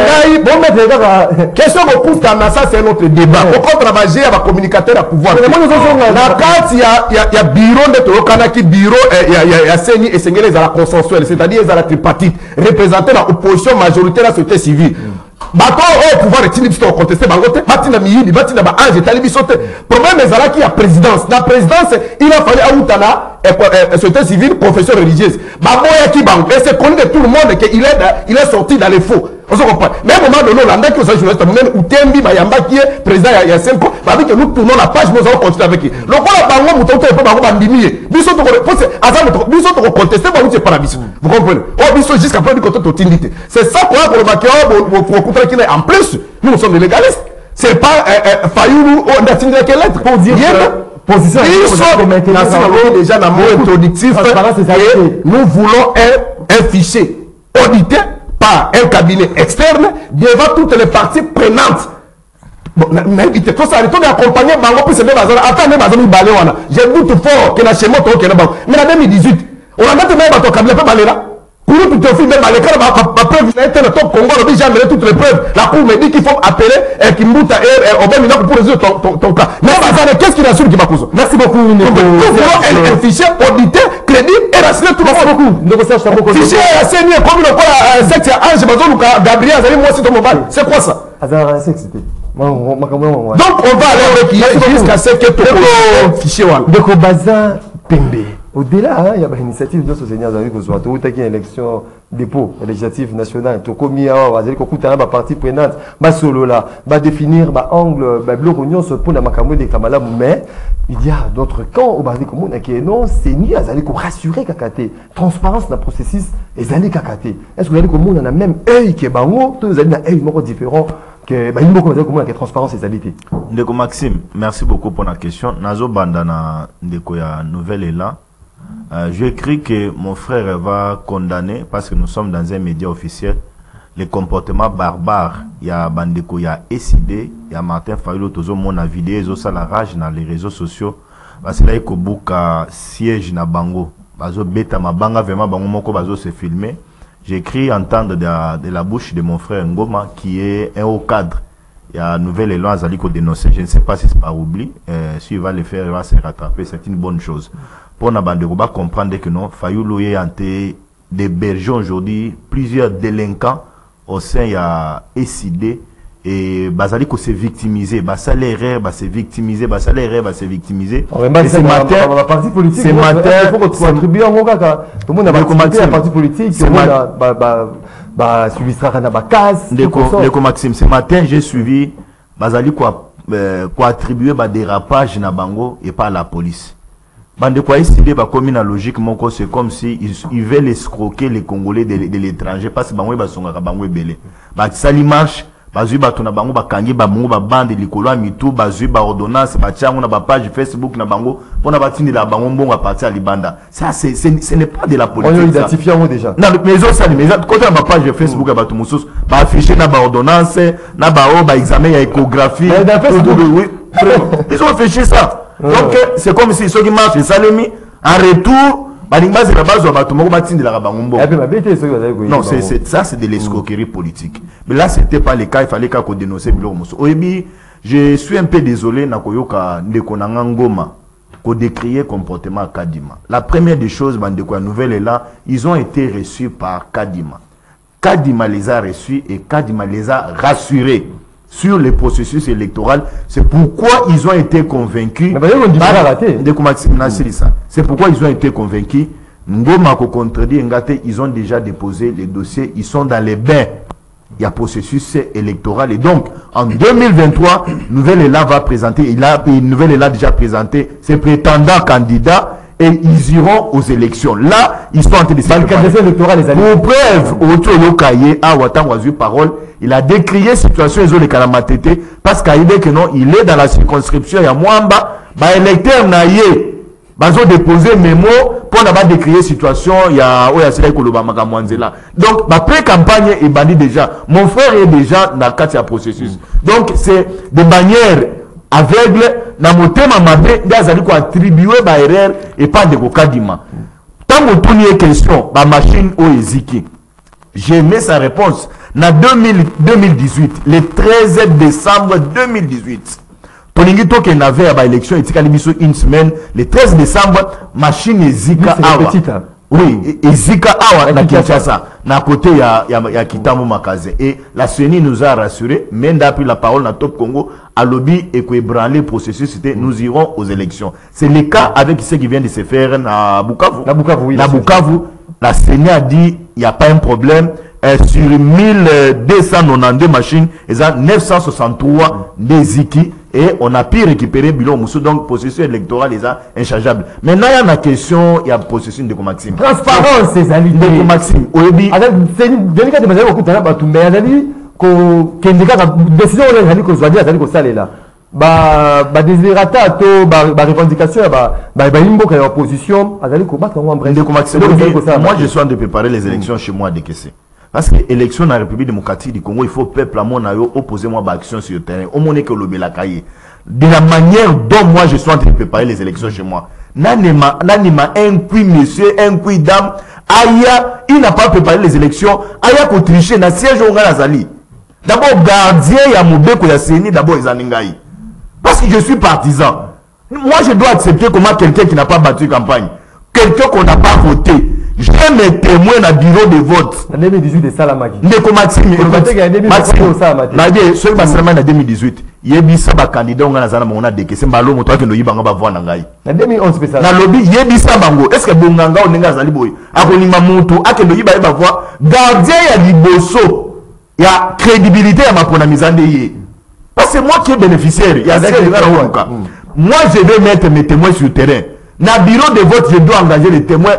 question de pouce dans ça, c'est notre débat. Pourquoi travailler avec communicateur à pouvoir? La carte, il y a bureau de Torokanaki, bureau, il y a Seni et Sengele, ils ont la consensuelle, c'est-à-dire ils ont la tripartite, représenter l'opposition majoritaire à la société civile. Bato au pouvoir est inapte à contester Bangote, Batina Miyini, Batina Ange, Talibi Sote. Problème est là qu'il y a présidence. La présidence, il a fallu à Outana, société civile, profession religieuse. Baboya qui banque. Et c'est connu de tout le monde qu'il est, il est sorti dans les faux. On se comprend. Mais à un moment donné, on a qui journaliste, même Outembi, Mayamba qui est président il y a cinq ans, bah, que nous tournons la page, nous allons continuer avec lui. Donc, on a pas un mouton, on peut pas un bandimier. Bisous, bisous, on contester, bah, c'est pas la bisou. Vous comprenez? Oh, bisous, jusqu'à prendre du côté de l'utilité. C'est ça pour le baquet, pour contrer qu'il est en plus. Nous, nous sommes des légalistes. C'est pas Fayoulou, on a signé quelle lettre pour dire position déjà dans le mot introductif et nous voulons un, un fichier audité par un cabinet externe devant toutes les parties prenantes. Bon, il faut s'arrêter d'accompagner Bango pour se mettre dans la attends, j'ai doute fort que la chez moi, mais en deux mille dix-huit, on a maintenant un bateau cabinet pas là. Pour nous, tout fait, même à l'école, ma preuve, il a été le top Congo, on a déjà amené toutes les preuves. La cour me dit qu'il faut appeler Kimbuta et Obama pour résoudre ton cas. Mais qu'est-ce qu'il assure qui va causer? Merci beaucoup. Nous voulons un fichier audité, crédit et rassurer tout le monde. Beaucoup. Fichier assaini, comme le quoi, sexe, Ange, Bazou, Gabriel, Azali, moi aussi, ton mobile. C'est quoi ça? Donc, on va aller avec jusqu'à ce que tout le fichier. Donc, Bazin Pembe. Au-delà, hein, il y a une initiative de ce Seigneur Zari que soit tout à une élection dépôt législative nationale. Tout comme il y a un parti prenante, bah solo là, va définir bah angle, bah bleu rognon se pose à Makamou des Kamala, mais il y a d'autres camps au Bari commun qui est non, c'est ni à Zali qu'on rassurer Kakate, transparence dans le processus et Zali Kakate. Est-ce que vous allez comme on a un même œil qui est bango, tous les œil moins différent que bah il faut comme ça que transparence et Zalité. Ndeko Maxime, merci beaucoup pour la question. Nazo Bandana Ndeko ya nouvelle est là. Euh, je écris que mon frère va condamner, parce que nous sommes dans un média officiel, les comportements barbares. Il y a Bandeko, il y a S I D, il y a Martin Fayulu, tout mon vidéo, ils ont ça la rage dans les réseaux sociaux. Parce que là, il y a un siège na Bango. Bazo beta ma banga vraiment Bango moko bazo se filmer. J'ai écrit entendre de, de la bouche de mon frère Ngoma, qui est un haut cadre il y a un nouvel élan à dénoncer. Je ne sais pas si c'est par oubli. Euh, S'il va le faire, il va se rattraper. C'est une bonne chose. Pour Nabanderouba, comprendre que non, Fayulu est hanté d'héberger aujourd'hui plusieurs délinquants au sein il y a S I D et Bazali ko se victimiser, Basa l'erreur, bah se victimiser, Basa l'erreur, bah se victimiser. Et ce matin, la partie politique, ce matin, il faut que tu attribues en Ogaga. Tout le monde a participé à la partie politique. Tout le monde a bah bah bah suivi ça dans la case. Ndeko Maxime, ce matin j'ai suivi Bazali quoi quoi attribuer bah dérapage na bango et pas la police. Bande quoi estimer bah comme une logique mon c'est comme si ils, ils veulent escroquer les Congolais de, de l'étranger parce que bango ba songa bango belé. Bah ça li marche. Bazui bato na bango bakangi ba mungu ba bande likolo ya mitu bazui ba ordonnance ba tiango na ba page Facebook na bango pona batindi la bango mbongo à partir à libanda. Ça c'est ce n'est pas de la politique. On identifie en déjà. Non mais autres ça mais côté na page Facebook à bato mususu ba afficher na ba ordonnance na ba o ba examen ya échographie. Oui. Ils ont affiché ça. Donc c'est comme si ceux qui marchent ça les mis en retour. Non, c'est ça, c'est de l'escroquerie politique. Mais là, c'était pas le cas. Il fallait qu'on dénonce Bilo Mosso. Je suis un peu désolé Nakoyoka Ndekonanga Ngoma qu'on décriait comportement Kadima. La première des choses, la nouvelle est là, ils ont été reçus par Kadima. Kadima les a reçus et Kadima les a rassurés sur le processus électoral. C'est pourquoi ils ont été convaincus. C'est pourquoi ils ont été convaincus. Ngoma ko contredit Ngate, ils ont déjà déposé les dossiers, ils sont dans les bains. Il y a processus électoral et donc en deux mille vingt-trois, Nouvelle Élan va présenter, il a une Nouvelle Élan déjà présenté ses prétendants candidats et ils iront aux élections. Là, ils sont en train de se préparer. Pour preuve, autour de Kaye, à Watan Wazu parole, il a décrié la situation de Kalamatete parce qu'il dit que non, il est dans la circonscription, il y a Mwamba, bah électeur naïe, bah ils ont déposé mémo pour n'avoir décrié la situation, il y a Oyasele Koloba Magamwanzela. Donc, ma pré-campagne est bannie déjà. Mon frère est déjà dans le cadre de processus. Donc, c'est de manière aveugle, na motema mabe, d'azali ko attribuer ba erreur et pas de Kadima. Tant que tout est question, ba machine o eziki. J'ai mis sa réponse. Na deux mille dix-huit, le treize décembre deux mille dix-huit. Tolingi to que n'avait à ba élection etika libiso une semaine, le treize décembre, machine ezika awa. Oui, ezika awa na Kinshasa, na côté ya ya, ya Kitamo Makaze. Et la C E N I nous a rassuré, même d'après la parole na Top Congo, à lobby et que ébranler le processus, c'était nous irons aux élections. C'est le cas avec ce qui vient de se faire à Bukavu. Na Bukavu, oui. Na Bukavu, la C E N I a dit il n'y a pas un problème. Euh, sur mille deux cent quatre-vingt-douze machines, il y a neuf cent soixante-trois des Ziki et on a pu récupérer Bilo Moussou. Donc, processus électoral est inchangeable. Maintenant, il y a une question, il y a processus de Maxime. Transparence, c'est alliés. De Maxime. Oui, c'est une délicat de manière beaucoup de temps, mais il y a une décision où il y a une salle là. Bah, bah, désirata, to, bah, bah, revendication, bah, bah, bah, une bonne opposition, azali ko battre en bref. Moi, je suis en train de préparer les élections chez moi à Dekese. Parce que l'élection dans la République démocratique du Congo, il faut peuple à mon aïe opposer moi à action sur le terrain. Au moins que le Belakaye. De la manière dont moi je suis en train de préparer les élections chez moi. Nanima, nanima, un coup monsieur, un coup dame. Aya, il n'a pas préparé les élections. Aya ko tricher na siège au Ganazali. D'abord, gardien, il y a Moubeko, il y a Séni, d'abord, ils Zaningaï. Parce que je suis partisan. Moi, je dois accepter comment quelqu'un qui n'a pas battu campagne, quelqu'un qu'on n'a pas voté, je vais me témoin dans le bureau de vote. En deux mille dix-huit, c'est ça la magie. Ndeko Maxime, Maxime, ce qui s'est en deux mille dix-huit, il y a des candidats qui ont été en train de se faire des candidats qui ont été en train de en deux mille onze, c'est ça. Dans le lobby, il y a des candidats. Est-ce que Bonganga ou Nenga Zaliboy, Akonima Moutou, Akendo Yiba Yiba Voix, gardien, il y a du bosso, il y a crédibilité à ma pronamise. Parce que c'est moi qui est bénéficiaire. Il y a des cas. Moi, je vais mettre mes témoins sur le terrain. Dans le bureau de vote, je dois engager les témoins.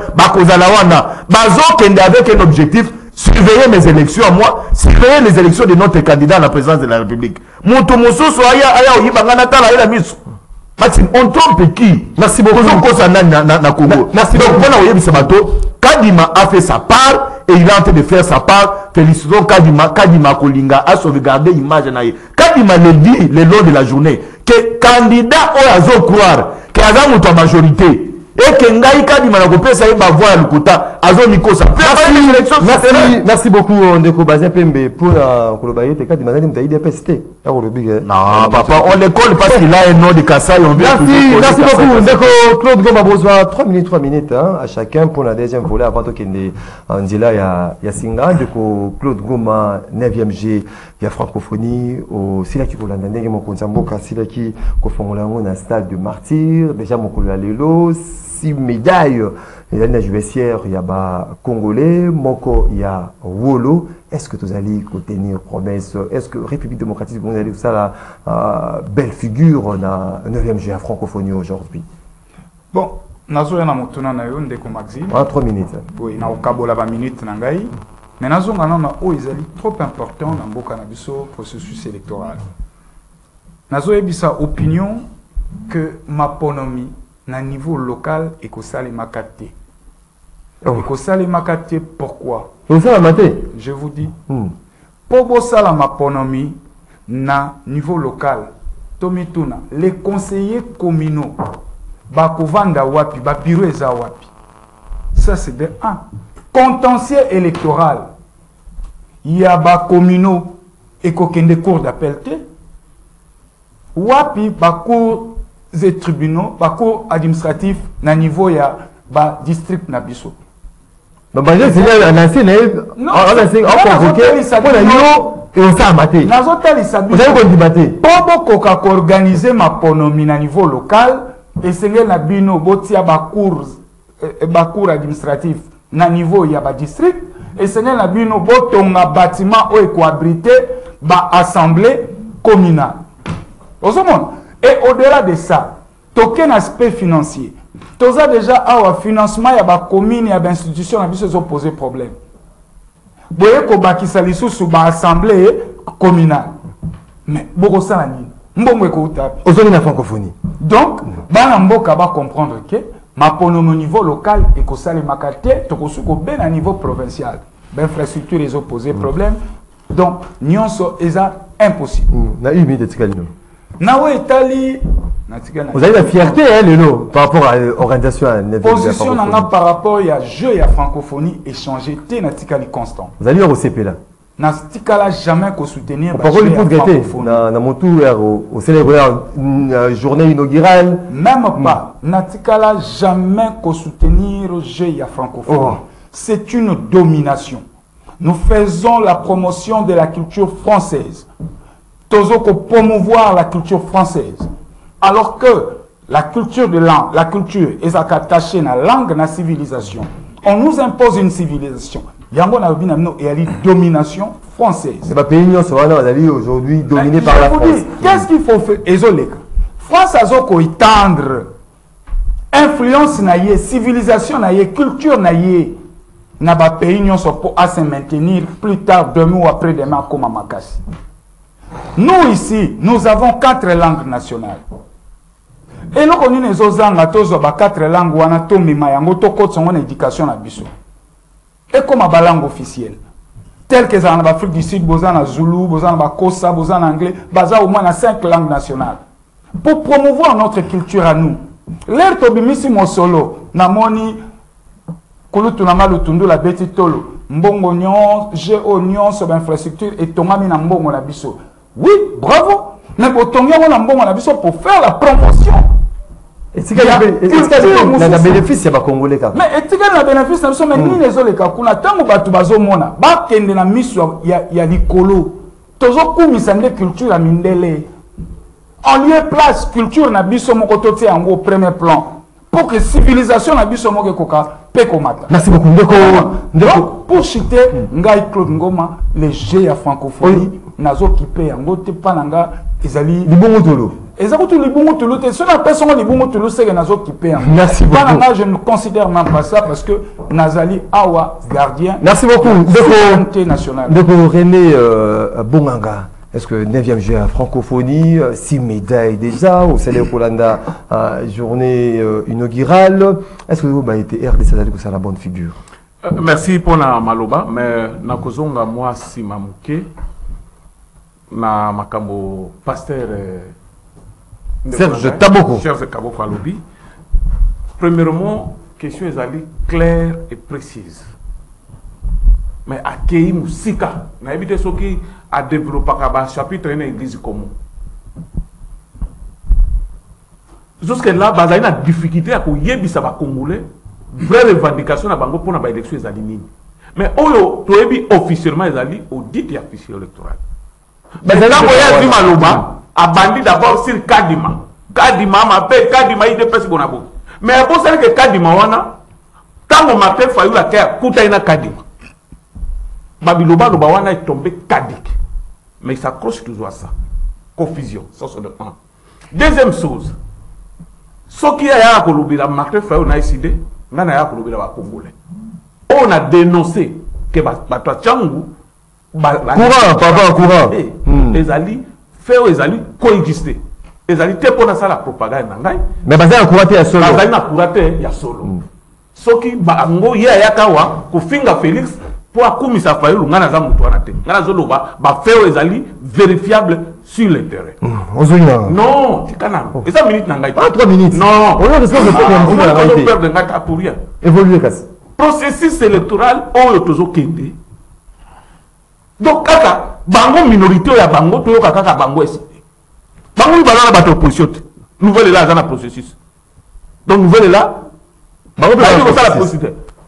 Bazo Kende avec un objectif, surveiller mes élections à moi, surveiller les élections de notre candidat à la présidence de la République. Moutomoso Soaya Aya Oyibanganata la Miss. Maxime, on trompe qui? Merci beaucoup. Merci beaucoup. Kadima a fait sa part et il est en train de faire sa part. Félicitons Kadima, Kadima Kolinga a sauvegardé l'image. Kadima le dit le long de la journée que candidat au azo croire qu'il y a une majorité et que Ngaï Kadima n'a pas pu savoir le quota. Azo Nikosa. Merci, merci, merci beaucoup Ndeko Bazin Pembe pour la Kolobaye. T'es qu'à demander de me P S T. Non, papa, on l'école parce qu'il a un nom de Kassai. Merci, merci beaucoup. Ndeko Claude Goma Bozwa, trois minutes, trois minutes hein, à chacun pour la deuxième volet avant qu'il y ait Andila ya Singa. Ndeko Claude Goma, neuvième G, il y a francophonie au Silaki Kolanda, Ndenge Mokonsamboka, Silaki Kofongolango, na stade de martyr. Déjà, mon collègue Lelo, six médailles. Il y a une juicière, il y a ba Congolais, Moko, il y a Wolo. Est-ce que vous allez tenir promesse? Est-ce que République démocratique, vous allez ça la euh, belle figure na neuvième G à francophonie aujourd'hui? Bon, nazo ya na motuna na yo ndeko Maxime. En trois minutes. Oui, na okabola ba minute na ngai. Mais nazo ngana na o ezali trop important na mboka na biso processus électoral. Nazo ebisa opinion que ma ponomi na niveau local et que ça les makate. Oh. Et que ça les makate pourquoi? Vous savez maté? Je vous dis. Hmm. Pour ça la maponomi na niveau local. Tomituna, les conseillers communaux bakovanda wapi, ba bureau eza wapi. Ça c'est de un. Contentieux électoral. Il y a ba communaux et kokende cours d'appel te. Wapi ba cours des tribunaux, ba cours administratif na niveau ya ba district na biso. Donc, bah, c'est là, on a essayé, on a essayé, on a convoqué, on a eu, et on s'est amaté. Dans l'hôtel, il s'habille. Vous avez qu'on débatté. Pour qu'on organise ma ponomie à niveau local, et c'est là, bino, botia, bakour, bakour administratif, na niveau, il y a ba district, et c'est là, bino, botonga bâtiment, ou équabrité, ba assemblée communale. Et au-delà de ça, token aspect financier. Tous a déjà un financement, il y a des communes, il y a des institutions qui ont posé problème. Vous voyez qu'on a sous l'assemblée communale. Mais beaucoup de ça, c'est la francophonie. Donc, on va comprendre que ma ponomi au niveau local et que ça les makate, tu bien à niveau provincial. L'infrastructure les ont posé problème. Donc, nous sommes impossible. Na une minute de Nawe Italie. Vous avez la fierté, hein, Lélo, par rapport à l'organisation à position par rapport à jeu et à francophonie échangé, t'es natikali constant. Vous allez au C P là. Natikala jamais qu'au soutenir. Par contre, il faut gâter. Na mon tour au célébrer une journée inaugurale. Même pas. Natikala jamais qu'au soutenir jeu et à francophonie. C'est une domination. Nous faisons la promotion de la culture française. Tozo ko promouvoir la culture française. Alors que la culture de langue, la culture est attachée à la langue, à la civilisation. On nous impose une civilisation. Il y a une domination française. C'est pas pays aujourd'hui dominé par la France. Qu'est-ce qu'il faut faire? France a zoko étendre influence naie, civilisation naie, culture naie. Na ba pays nous pour se maintenir plus tard demain ou après demain comme à Makassi. Nous ici, nous avons quatre langues nationales. Et nous connaissons les quatre langues wana to mima yango to ko tsongo na éducation na biso. Et comme la langue officielle. Tel que en Afrique du Sud, bozana Zulu, bozana Kosa, bozana anglais, baza au moins na cinq langues nationales. Pour promouvoir notre culture à nous. L'air to bimisi mo solo na moni kulutu na malutundu la beti tolo. Mbongo nyon, je onyon sur l'infrastructure et tongami na mbongo na biso. Oui, bravo. Mais pour tongi na mbongo na biso pour faire la promotion. Est-ce qu'il y a un bénéfice à Congolais? Mais est-ce qu'il y a un bénéfice? Mais ni les autres cas, kuna tango batu bazo mona, ba kende na miso ya ya likolo. Tozo kumisande culture à mindele. En lieu place culture na biso moko tote en au premier plan. Pour que civilisation na biso moko koka pe komata. Merci beaucoup. Ndeko, donc pour citer ngai Claude Ngoma, les G à francophonie, nazo kipe yango te pananga ezali libongo tolo. Ezali libongo tolo te so na personne libongo tolo c'est que nazo kipe. Merci beaucoup. Pananga je ne considère même pas ça parce que nazali awa gardien. Merci beaucoup. Ndeko national. Ndeko René euh, Bonganga. Est-ce que neuvième G à francophonie, six médailles déjà au Célé Kolanda, euh, journée euh, inaugurale. Est-ce que vous avez été R D C ça la bonne figure? euh, Merci pour la maloba, mais nakozonga moi si mamouké na makambo pasteur euh, Serge Taboko. Serge Taboko alobi. Premièrement, question ezali claire et précise. Mais accueillir musika, na éviter ce qui a développé un chapitre dans l'église commun. Jusque là, il y a une difficulté à ce que les Congolais vraie revendication à Bango pour l'élection des aliments. Mais oyo toyebi officiellement ezali audit ya fichier électoral. Mais là voyez dit maloba a bandi d'abord sur Kadima. Kadima m'appelle Kadima il dépêche bonabo. Mais pour ça que Kadima wana tant on m'appelle fayu la terre kuta ina Kadima. Babiloba loba wana est tombé caduc. Mais il s'accroche toujours à ça. Confusion, ça c'est le un. Deuxième chose. Ce qui a à Kolobila Martin fayu na décidé, ngana ya Kolobila ba Congolais. On a dénoncé que Batwa Tchangou, courant, papa, courant. Les alliés, faire les alliés coexister. Les alliés, t'es pour ça la propagande. Mais basé à couraté à solo. Basé à couraté à solo. Ce qui, bango, y a yakawa, ko finga Félix, pour accourir sa faille, ou ngana zamu toi nate. Ngana zolo ba, ba faire les alliés vérifiables sur le terrain. Non, tu canal. Et ça minute n'angaï. Pas trois minutes. Non. On a besoin de faire un peu de perdre ngata pour rien. Évoluer casse. Processus électoral on tozo kende. Donc kaka bango minorité ya bango to kaka kaka bango esi. Bango yi balana bato opposition. Nouvelle là dans la processus. Donc nouvelle là bango ba ko ça la procédure.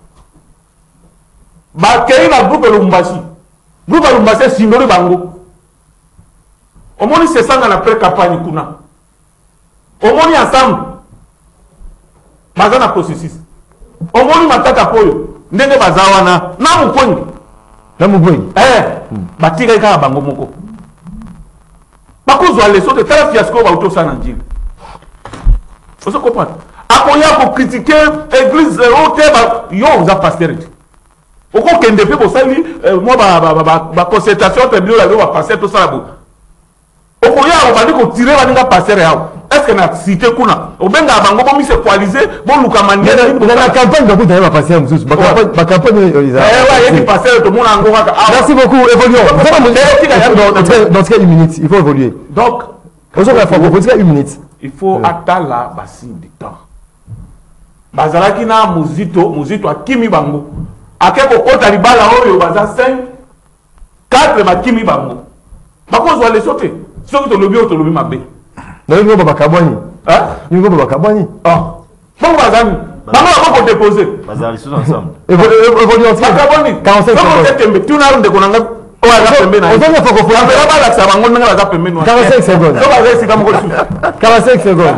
Ba kei na groupe Lumbashi. Groupe Lumbashi singolo bango. Omoni se sanga na pré campagne kuna. Omoni ensemble. Bazana processus. Omoni matata poyo ndenge bazawana na mukwengi na mukwengi eh batika ka bango moko bakozwa leso de tala fiasco ba auto sana njili oso comprendre akoya ko critiquer église haute ba yo za pasteur oko kende pe bo sali moi ba ba ba concertation te bio la ba pasteur to sala bo okoya ko bandi ko tirer baninga pasteur yao. Est-ce que na cité kuna obenga bango bo mi se coaliser bo luka manière dans la campagne de vous passer mususu ba campagne ba campagne eh ouais il passer tout le monde en ngora. Merci beaucoup, évoluons dans une minute il faut évoluer donc aujourd'hui il faut une minute il faut attendre la bassine du temps bazalaki na muzito muzito akimi bango akeko kota libala oyo baza cinq quatre bakimi bango bakozwa les sauter soki to lobi to lobi mabe. Non, il ne va pas kabani. Hein? Il ne va pas kabani. Ah. Bon, bazami. Maman va pas déposer. Bazali sous ensemble. Évolue en kabani. quarante-cinq secondes. Tu n'as pas de konanga. Oh, la pembe na. On va faire quoi? On va pas la ça bango nga la pembe noa. quarante-cinq secondes. So bazali sika moko su. quarante-cinq secondes.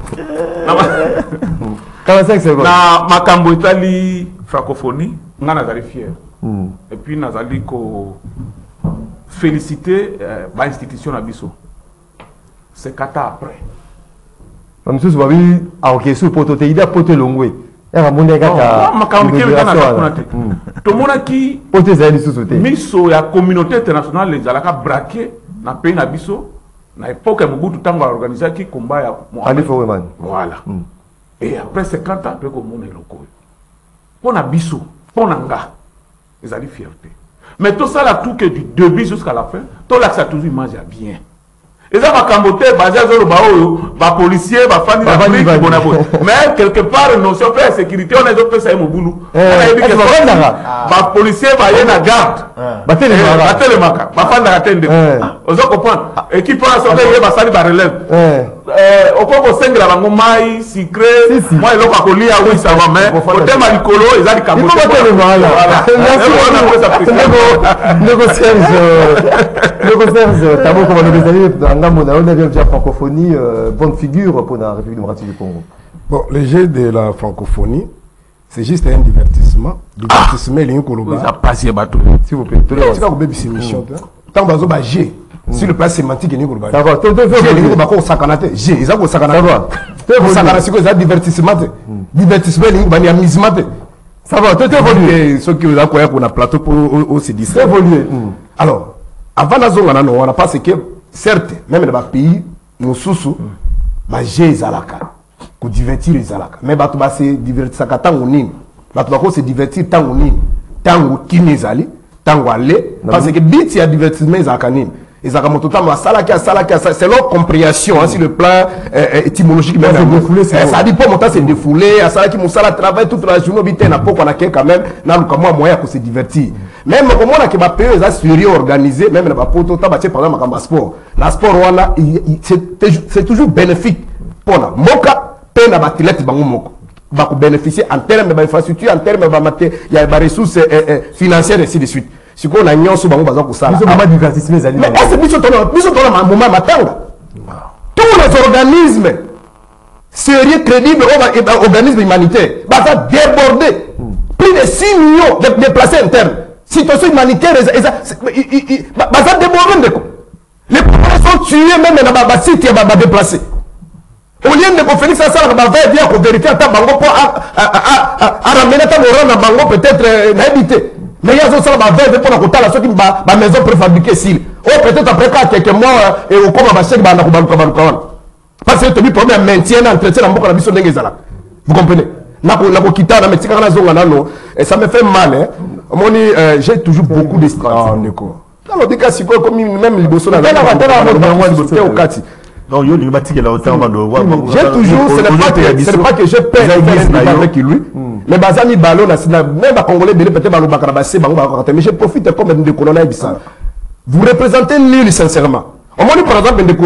quarante-cinq secondes. Na makambo etali francophonie, nga nazali fier. Et puis nazali ko féliciter ba institution na biso. C'est kata après. Monsieur Soubabi, ah ok, sous potote, il a poté longwe. Il y a mon dégât. Non, ma kamike le kana kakunate. To mona ki poté zali sous sote. Miso ya communauté internationale les alaka braqué na pays na biso na époque Mobutu tango organiser ki combat ya Ali Foreman. Voilà. Et après cinquante ans après ko mona loko. Pona biso, pona nga. Ils allaient fierté. Mais tout ça là tout que du début jusqu'à la fin, tout là ça toujours image bien. Et ça va camboter, basé sur le baoyo, va policier, va famille, va famille, mais quelque part, non, si on fait la sécurité, on a des autres, ça y est, mon boulot. On a dit que va policier, va y aller garde. Va télé maka, va faire la tête de. On se comprend. Et qui prend la sortie, il va salir, va relève. Au point cinq la bango mai, sucré, moi, il a collé à oui, ça va, mais au thème à l'icolo, ils ont dit camboter. Négocier, négocier, tabou, comme on a des on a déjà francophonie, euh, bonne figure pour la République démocratique du Congo. Bon, le jeu de la francophonie, c'est juste un divertissement. Divertissement, il y a un coloba. S'il vous plaît. Tu vas vous baisser mission. Tant que vous avez G, sur le plan sémantique, il y a un coloba. Ça va, tu veux faire G, il y a un sacanate. G, il y a un sacanate. Ça va. Sacanate, c'est un divertissement. Divertissement, il y a un amusement. Ça va, tu veux évoluer. Ceux qui vous ont qu'on a plateau pour se distraire. Évoluer. Alors, avant la zone, on n'a pas ce que. Certes, même dans les pays, nous sous j'ai zalaka, pour divertir les zalaka. Mais tu vas se divertir tant ou nin. Tu vas se divertir tant ou nin. Tant ou qui n'est allé, tant ou allé. Parce que bit il y a divertissement zalaka nin. Et ça remonte à Sala qui a Sala qui a c'est leur compréhension hein, sur le plan euh, étymologique. Même défoulé, euh, ça dit pas mon temps c'est défoulé. À Sala qui Moussala travaille toute la journée, vite n'a pas qu'on a quand même n'a le comment moyen pour se divertir. Même au moment où ma pays est sérieux organisé, même la poto ta baché par exemple comme sport. La sport wana c'est toujours bénéfique pour la moka peine à athlète bango moko. Va bénéficier en termes d'infrastructure, en termes de il y a des ressources financières et ainsi de suite. Si on a une chose, on va faire ça. Mais est-ce que nous sommes moment matanga? Tous les organismes sérieux, crédibles, organismes humanitaires, va déborder plus de six millions de déplacés internes. Situation humanitaire, va déborder. Les populations sont tuées même dans le site qui va déplacer. Au lieu de Félix Assala, on va vérifier à Bango pour ramener à Bango peut-être n'habiter. Mais il y a des gens qui vont pour la ceux qui ma maison préfabriquée ici. Oh, peut-être après quelques mois, et au comment va chèque Bana parce que le problème maintien, entretien, dans la mission d'Engezala. Vous comprenez? Ça me fait mal. J'ai toujours beaucoup de stratégies. Dans le cas, si même les Bossons, au Kati. Non, yo ni bati la autant de voir. J'ai toujours, ce n'est pas que ce n'est pas que j'ai peur avec lui, mais bazami ballon na même à congolais belé peut-être ballon bakarabasé bango bakarate, mais je profite comme de colonel Bissau. Vous représentez l'île sincèrement. On m'a dit par exemple de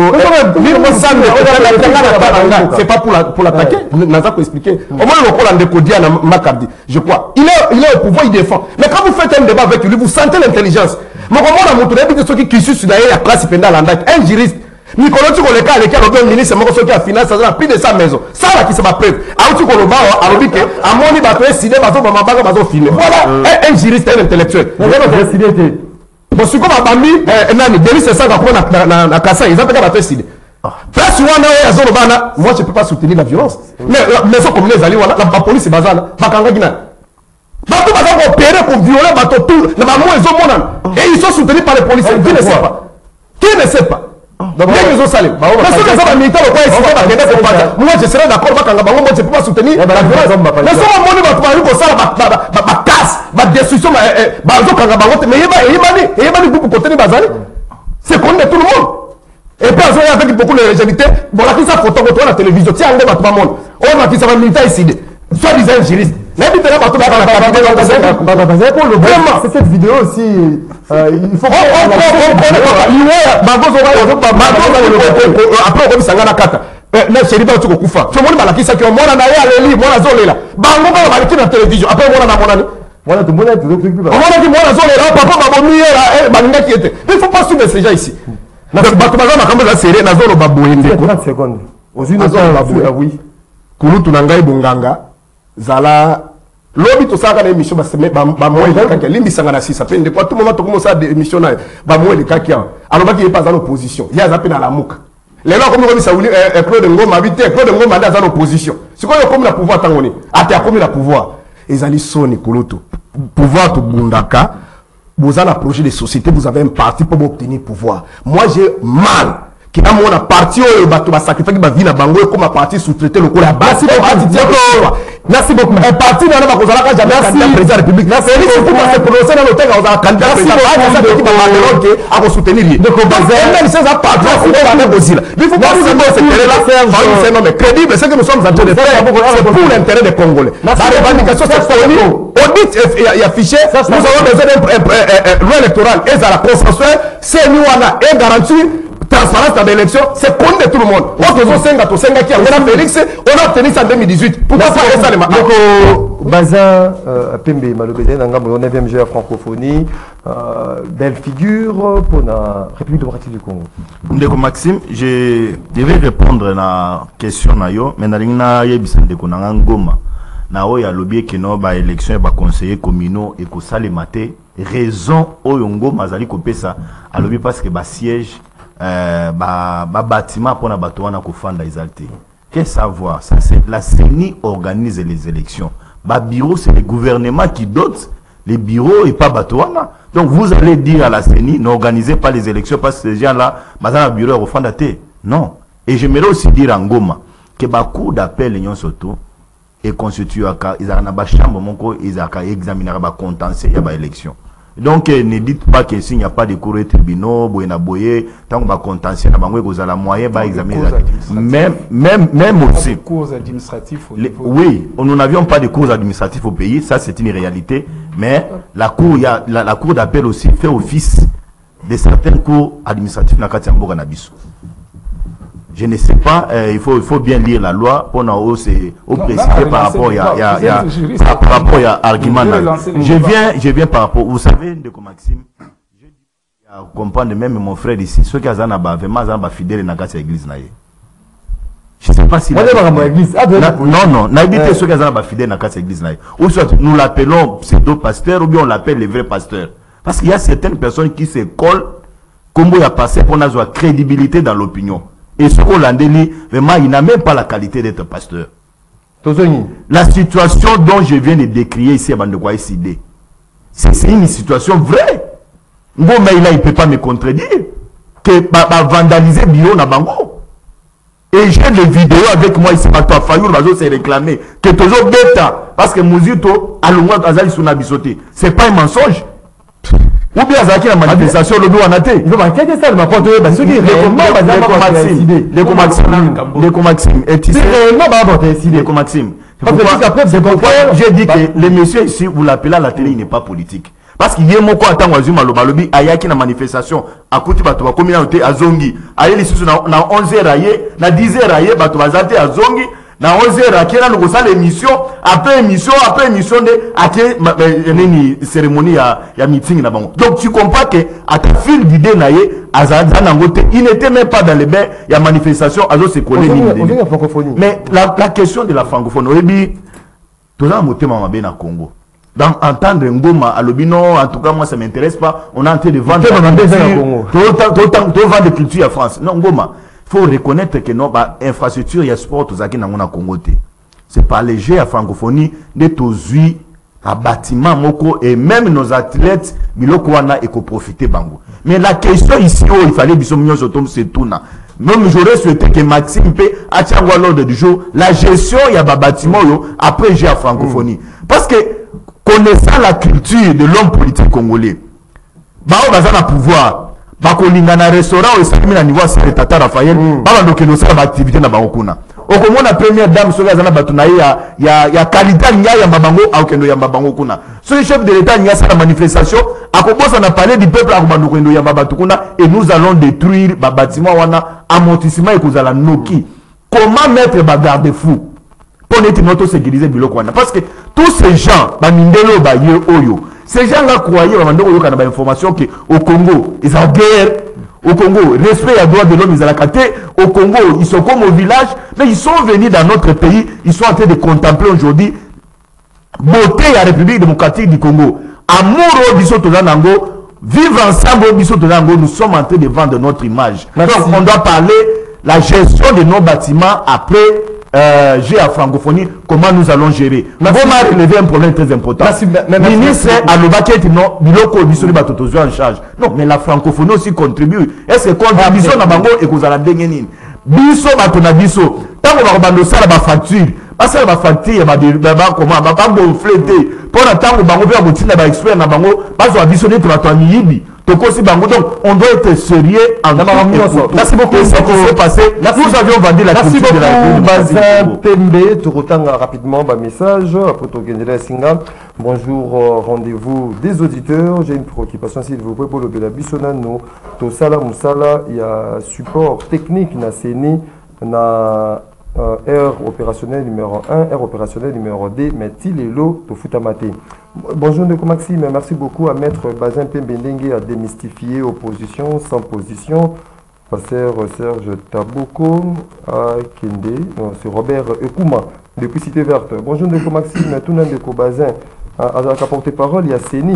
c'est pas pour la pour l'attaquer, n'a pas expliquer. On m'a dit le de Kodia na Makardi, je crois. Il est il est au pouvoir, il défend. Mais quand vous faites un débat avec lui, vous sentez l'intelligence. Mais comment on a montré que ceux qui qui sont derrière la classe pendant l'andac, un juriste Nicolas Tukoleka avec le ministre c'est moi qui a financé ça plus de sa maison ça là qui se m'a preuve a tu koloba a lobi que a moni bato décider bato mama baga bato filmer voilà un juriste un intellectuel on va décider bon si comme abami nani Denis c'est ça qu'on na na Kassa ils ont pas bato décider place wana ya zone bana moi je peux pas soutenir la violence mais maison comme les alliés voilà la police bazana bakanga gina bato baza opérer pour violer bato tout na ba moi ils ont monana et ils sont soutenus par les policiers qui ne sait pas qui ne sait pas. Donc, ils ont salé. Moi, je serais d'accord avec je ne peux pas soutenir la violence. Mais si on va casse, la destruction, mais c'est qu'on est tout le monde. Et puis, avec beaucoup de légèreté, bon, la ça photo à la télévision, tiens, on va tout le monde. On va qui ça va militaire ici. Soit disant juriste. C'est cette vidéo aussi. Il faut après on s'en a kata. Na chéri ba tuko kufa. Tout le monde balakisa ki omona na ya leli mona zolela. Bango ba baliki na télévision. Après mona na mona ni. Voilà tout le monde est tout truc. Mona ki mona zolela papa ba bomi era balinga ki était. Il faut pas suivre ces gens ici. Na bato baza makambo za série na zolo ba boyende. trente secondes. Aux une zone la oui. Kulutu na ngai bonganga. Zala lobi to saka na émission ba semaine ba ba moi ka ka limbi sanga na six pende quoi tout moment to commence à émission na ba moi le kakia alors ba qui est pas dans l'opposition il y a zapi na la muka les gens comme comme ça voulu Claude Ngoma habiter Claude Ngoma dans l'opposition c'est quoi comme la pouvoir tangoni ati comme la pouvoir ezali soni koloto pouvoir to bundaka vous avez un projet de société vous avez un parti pour obtenir pouvoir moi j'ai mal qui a mon parti au bateau va sacrifier ma vie na bango comme un parti sous-traité le la base merci beaucoup un parti dans la cause là jamais candidat président de la République merci beaucoup pour se prononcer dans le terrain aux candidats président qui va à soutenir lui donc même ces partis on va aller aussi là il faut pas se ce terrain là faire c'est non mais crédible c'est que nous sommes en train de faire pour l'intérêt des Congolais la revendication c'est fournie audit et affiché nous avons besoin d'un loi électorale et ça la consensuel c'est nous on a garanti transparence dans l'élection, c'est contre tout le monde. On a Félix, on a obtenu ça en deux mille dix-huit. Pourquoi ça reste ça les marques? Bazin, Pembe, Malobédé, Nangam, neuvième jeu à francophonie, belle figure pour la République démocratique du Congo. Ndeko Maxime, je devais répondre à la question, mais na yebisandeko na ngoma. Na oya lobby que no ba élection ba conseiller communaux et ko salemate raison oyongo mazali ko pesa a lobby parce que ba siège Euh, bah, bah, bâtiment pour na batoana kofanda exalté. Qu'est-ce à voir? Ça c'est la C E N I organise les élections. Bah bureau c'est le gouvernement qui dote les bureaux et pas batoana. Donc vous allez dire à la C E N I n'organisez pas les élections parce que ces gens-là, bah dans le bureau refondaté. Non. Et j'aimerais aussi dire à Ngoma que bah cour d'appel l'union surtout est constitué à ils ont na ba chambre moko ils ont examiner ba contentieux ya ba élection. Donc, euh, ne dites pas que s'il n'y a pas de cours et tribunaux, boyena boye, tant qu'on va contentieux, na bango vous allez moyen, bah examiner. Même, même, même aussi. Cours administratifs. Les, oui, nous n'avions pas de cours administratifs au pays, ça c'est une réalité. Mais la cour, il y a la, la cour d'appel aussi fait office de certains cours administratifs na Katiambo Cannabis. Je ne sais pas, euh, il, faut, il faut bien lire la loi pour nous préciser par rapport à par rapport à argument. Je viens, je viens par rapport, vous savez, de Maxime, je comprendre même mon frère ici, ceux qui ont vraiment fidèles dans l'église. Je ne sais pas si. Non, non, n'habitez ceux qui ont fidèles dans l'église. Ou soit nous l'appelons pseudo-pasteur ou bien on l'appelle les vrais pasteurs. Parce qu'il y a certaines personnes qui se collent, comme il a passé pour avoir crédibilité dans l'opinion. Et ce qu'on l'a dit, vraiment, il n'a même pas la qualité d'être pasteur. La situation dont je viens de décrire ici à Bandekwa S I D, c'est une situation vraie. Ngoma il ne peut pas me contredire. Que va vandaliser le bureau na bango. Et j'ai des vidéos avec moi ici, Mato Fayou, Bazo s'est réclamé. Que toujours bêta. Parce que Mouzito, Alunga Azali Sunabisote. C'est pas un mensonge. Ou bien ça qui la manifestation le doigt en athée. Il faut marquer que ça le m'apporte parce que les Maxime, les Maxime, et tu sais réellement pas apporter ici les Maxime. C'est pourquoi j'ai dit que les messieurs ici vous l'appelez à la télé, il n'est pas politique. Parce qu'il y a mon quoi attend Wazuma le balobi ayaki na manifestation à côté bato ba communauté azongi ayeli susu na onze heures aye na dix heures aye bato bazate azongi na onze heures akena nous ça l'émission après émission après émission de ake nini cérémonie ya ya meeting na bango. Donc tu comprends que à ta fil d'idée na ye azadza nangote il n'était même pas dans les bains ya manifestation azo se coller ni. Mais la, la question de la francophonie oyebi toza motema mabe na Congo. Dans entendre Ngoma à l'obino, en tout cas moi ça m'intéresse pas, on est en train de vendre de culture à France. Non Ngoma, il faut reconnaître que nos infrastructures il y a sport tout ça qui n'a Congo. C'est pas léger à francophonie de tous à bâtiment moko et même nos athlètes biloko wana et profiter bango. Mais la question ici où il fallait bisomio sotom c'est tout na. Même j'aurais souhaité que Maxime P a à l'ordre du jour la gestion il y a bâtiment après j'ai à francophonie. Parce que connaissant la culture de l'homme politique congolais, bah on va avoir pouvoir. Bah qu'on a un restaurant et ça met à niveau c'est Tata Raphaël. Bah on doit que nous avons activité na baokuna. Au comment la première dame sur la zone batuna ya ya ya qualité nya ya mabango au kendo ya mabango kuna. Sur le chef de l'État nya sa manifestation. À quoi on a parlé du peuple à Rwanda kendo ya babatukuna et nous allons détruire ba bâtiment wana amortissement et que la noki. Comment mettre ba garde-fou? Pour être notre sécurisé parce que tous ces gens bamindelo ba ye oyo ces gens là croyaient bamandoko yo kana ba information que au Congo ils ont guerre au Congo respect à droit de l'homme ils ont la caté au Congo ils sont comme au village mais ils sont venus dans notre pays ils sont en train de contempler aujourd'hui beauté à la République démocratique du Congo amour au biso tozanango vivre ensemble au biso tozanango nous sommes en train de vendre notre image. Merci. Donc on doit parler la gestion de nos bâtiments après Euh, j'ai à francophonie, comment nous allons gérer. Nous avons relevé un problème très important. Le ministre a le baquet, non, Biloko, en charge. Non, mais la francophonie aussi contribue. Est-ce que quand Biso na bango et que vous allez dégainer Biso, batona Biso, tant qu'on va avoir ça, la facture. Parce que la facture, il va dire, comment, va pas gonfler. Pour attendre, on va avoir un expert na bango, parce qu'on va Biso pour la toile Yibi. Donc on doit être sérieux en merci beaucoup ce qui s'est passé. Nous avions vendu la culture de la Bazin Pembe. Tu retends rapidement ma message après ton Singa. Bonjour, rendez-vous des auditeurs. J'ai une préoccupation s'il vous plaît pour le Belabissonano. Tosala Moussala, il y a support technique na Séni na Euh, R opérationnel numéro un, R opérationnel numéro deux, mais Tilelo Tofutamate. Bonjour Ndeko Maxime, merci beaucoup à Maître Bazin Pembendengue à démystifier opposition sans position. Pasteur Serge Taboko à Kende, c'est Robert Ekuma depuis Cité Verte. Bonjour Ndeko Maxime, tout Ndeko Bazin à la porte-parole, il y a Séni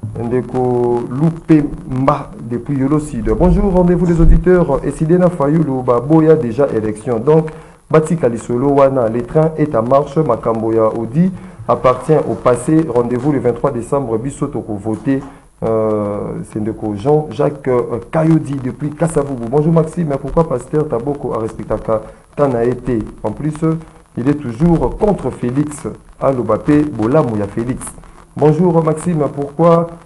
Ndeko Loupé Ma depuis Yolo Sud. Bonjour, rendez-vous des auditeurs. Et Sidena Fayulu Baboya déjà élection. Donc Bati Kalisolo Wana, le train est en marche. Makamboya Audi appartient au passé. Rendez-vous le vingt-trois décembre. Bissoto pour voter. Euh, c'est Ndeko Jean-Jacques euh, Kayodi depuis Kassavoubou. Bonjour Maxime, mais pourquoi Pasteur Taboko a respecté Tan a été? En plus, il est toujours contre Félix. À l'Obapé, Bolamouya Félix. Bonjour Maxime, pourquoi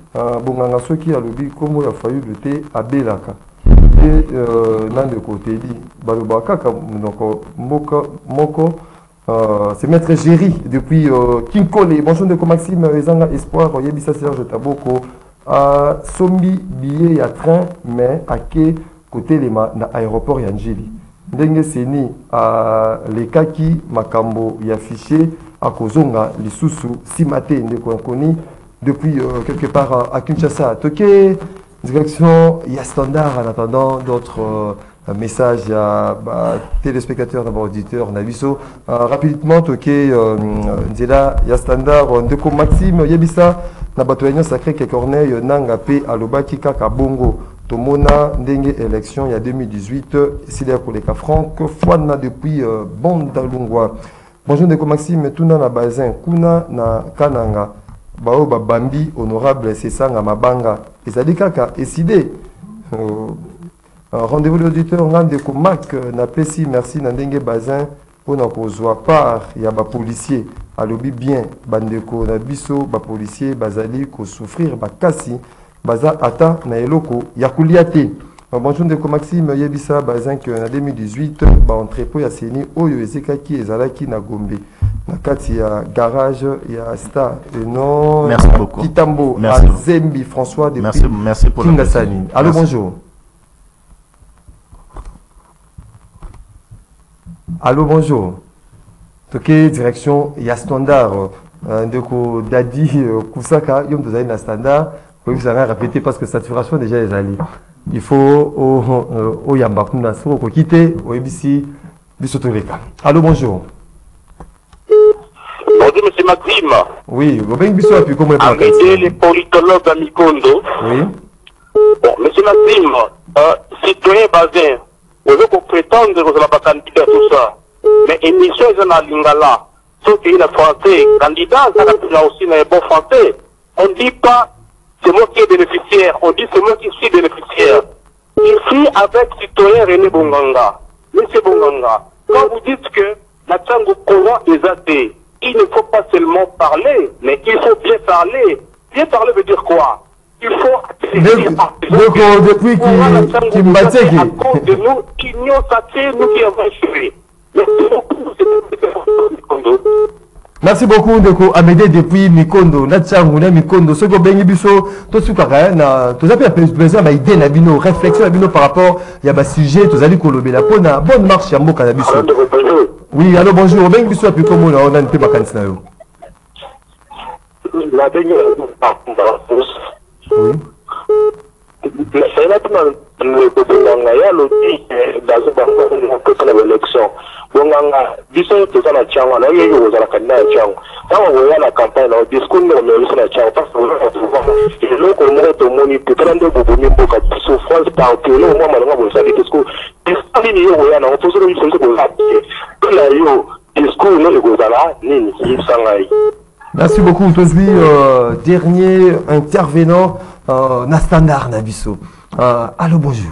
bonganga soki alobi kombo ya fayu de te abelaka et nan de côté dit baloba kaka monoko moko moko c'est maître Géry depuis Kinkole. Bonjour de Maxime Ezanga Espoir Yebisa Serge Taboko à Sombi billet ya train mais à quel côté les ma na aéroport Yanjili ndenge seni à lekaki makambo ya fichier à Kozonga lisusu simate ndeko koni depuis euh, quelque part à, à Kinshasa. Toké, direction, il y a standard en attendant d'autres euh, messages, il y a bah, téléspectateurs, d'abord auditeurs, on a vu ça. Euh, rapidement, Toké, euh, il y a standard, Ndeko Maxime, Yebisa, Nabatoyenyo Sacré, Corneille, Nanga P, Alobaki, Kaka Bongo, Tomona, Ndenge élection, il y a deux mille dix-huit, Silia Koleka Franck, Fouana depuis euh, Bondalungwa. Bonjour Ndeko Maxime, Tuna na Bazin, Kuna na Kananga. Bao Bambi honorable c'est ça mabanga et ça dit kaka décidé rendez-vous l'auditeur Ngandeko Mac na pesi merci Nandenge Bazin pour na kozwa part ya ba policier alobi bien bandeko na biso ba policier bazali ko souffrir ba kasi baza ata na eloko ya kuliate. Bonjour Ndeko Maxime Yebisa Bazin que en deux mille dix-huit ba entrepôt ya seni oyo ezekaki ezalaki na Gombe na kati ya garage ya Star et non merci beaucoup Kitambo merci à Zembi François depuis merci merci pour Kingasani. Allô bonjour. Allô bonjour. Toké direction ya standard Ndeko Dadi Kusaka yom tozali na standard pour vous avez répété parce que saturation déjà les alliés. Il faut au au Yambakuna sur au quitter au A B C Bisotoleka. Allô bonjour. Bonjour monsieur Maxime. Oui, vous avez besoin puis comment est les politologues à Mikondo. Oui. Bon, monsieur Maxime, euh, citoyen Bazin, vous avez prétendre que vous n'avez pas candidat tout ça. Mais émission est dans Lingala. Sauf qu'il y a français, candidat, ça a aussi un bon français. On ne dit pas c'est moi qui est bénéficiaire, on dit c'est moi qui suis bénéficiaire. Ici, avec citoyen René Bonganga, monsieur Bonganga, quand vous dites que la Tchango courant est athée, il ne faut pas seulement parler, mais il faut bien parler. Bien parler veut dire quoi? Il faut accepter depuis qu'il m'a dit à cause de nous, union sacrée, nous qui avons échoué. Merci beaucoup. Merci beaucoup Ndeko Amédée depuis Mikondo na tsangu na Mikondo ce que bengi biso to sukaka na to zapi besoin ba idée na bino réflexion na bino par rapport ya ba sujet to zali kolobela pona bonne marche ya mboka na biso. Oui, allô bonjour bengi biso api komo na ona nte makanisi na yo. La bengi oui. C'est là que le gouvernement y a l'outil dans une élection. Bonganga, biso toza na chango na yeyo ozala kanina ya chango. Tango oya na campagne na discours no me na chango parce que le loko mo to moni peut-être ndo boboni mboka souffrance partout no mo malanga bo sa discours. Discours ni yo oya na on pose le chose ko la. La yo discours no le gozala nini yisangai. Merci beaucoup Tozwi euh, dernier intervenant euh, na standard na biso. Euh, allô bonjour.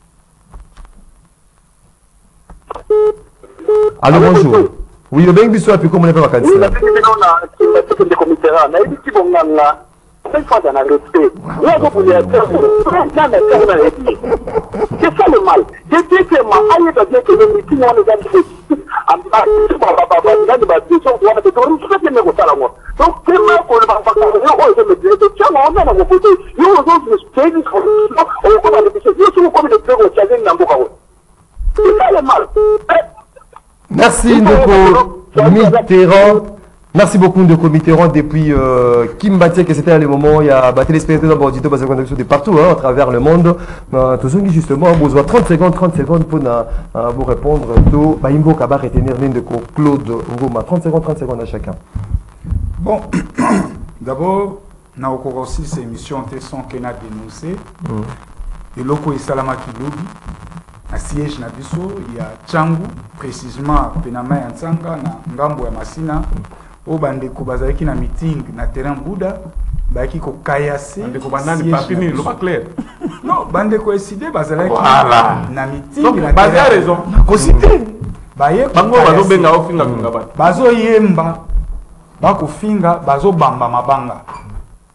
Allô, bonjour. Oui, le bien biso api comment on appelle la candidature. Oui, la présidente na qui de comité na ibi bonganga. C'est pas dans le respect. Là vous pouvez être dans le terme na c'est ça le mal. Depuis que ma aïe da bien que le qui on les a dit. Amba ba ba ba ba ba ba ils sont on a fait une très bien négociation moi. Donc vraiment pour le ba ba yo je me dis que tiens on a mon côté. Yo les autres me staying on comment le monsieur. Yo sur comme le président Tchazeng na mboka. C'est ça le mal. Merci Ndeko Mitterrand. Merci beaucoup Ndeko Mitterrand depuis euh, Kimbatié, que c'était à le moment, il y a battu les spectateurs d'Audito basé connexion de partout hein, à travers le monde. Euh, tous ceux qui justement ont besoin trente secondes, trente secondes pour euh, vous répondre. To Baimbo Kaba retenir Ndeko Claude Ngoma. trente secondes, trente secondes à chacun. Bon, d'abord, na okoro aussi ces émissions sont qu'on a dénoncé. Et loko et Salamaki Lobi. À siège na biso ya Tchangu précisément penama ya Ntsanga na ngambo ya Masina o bande ko bazaki na meeting na terrain Bouddha baki ko kayase bande ko bandani papi ni lo pas clair non bande ko décider bazalaki voilà. Na meeting donc na baza raison ko citer baye bango bazo benga o finga finga ba bazo yemba bako finga bazo bamba mabanga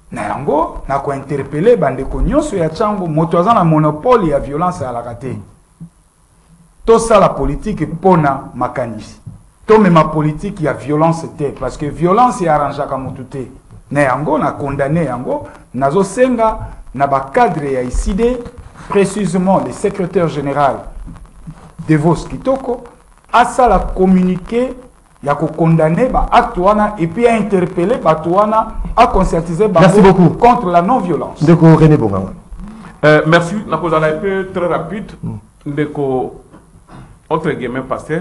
na yango na ko interpeller bandeko nyonso ya Tchango moto aza na monopole ya violence à la raté. Tout ça la politique pona makanisi. To me ma politique ya violence te parce que violence ya arrangaka mutu te. Na yango na condamné yango nazo senga na ba cadre ya I C D précisément le secrétaire général Devos Kitoko a ça la communiqué ya ko condamner ba acte wana et puis a interpellé ba wana a conscientiser ba contre la non violence. Ndeko René Bonga. Euh, merci, la cause a été très rapide. Ndeko entre guillemets pasteur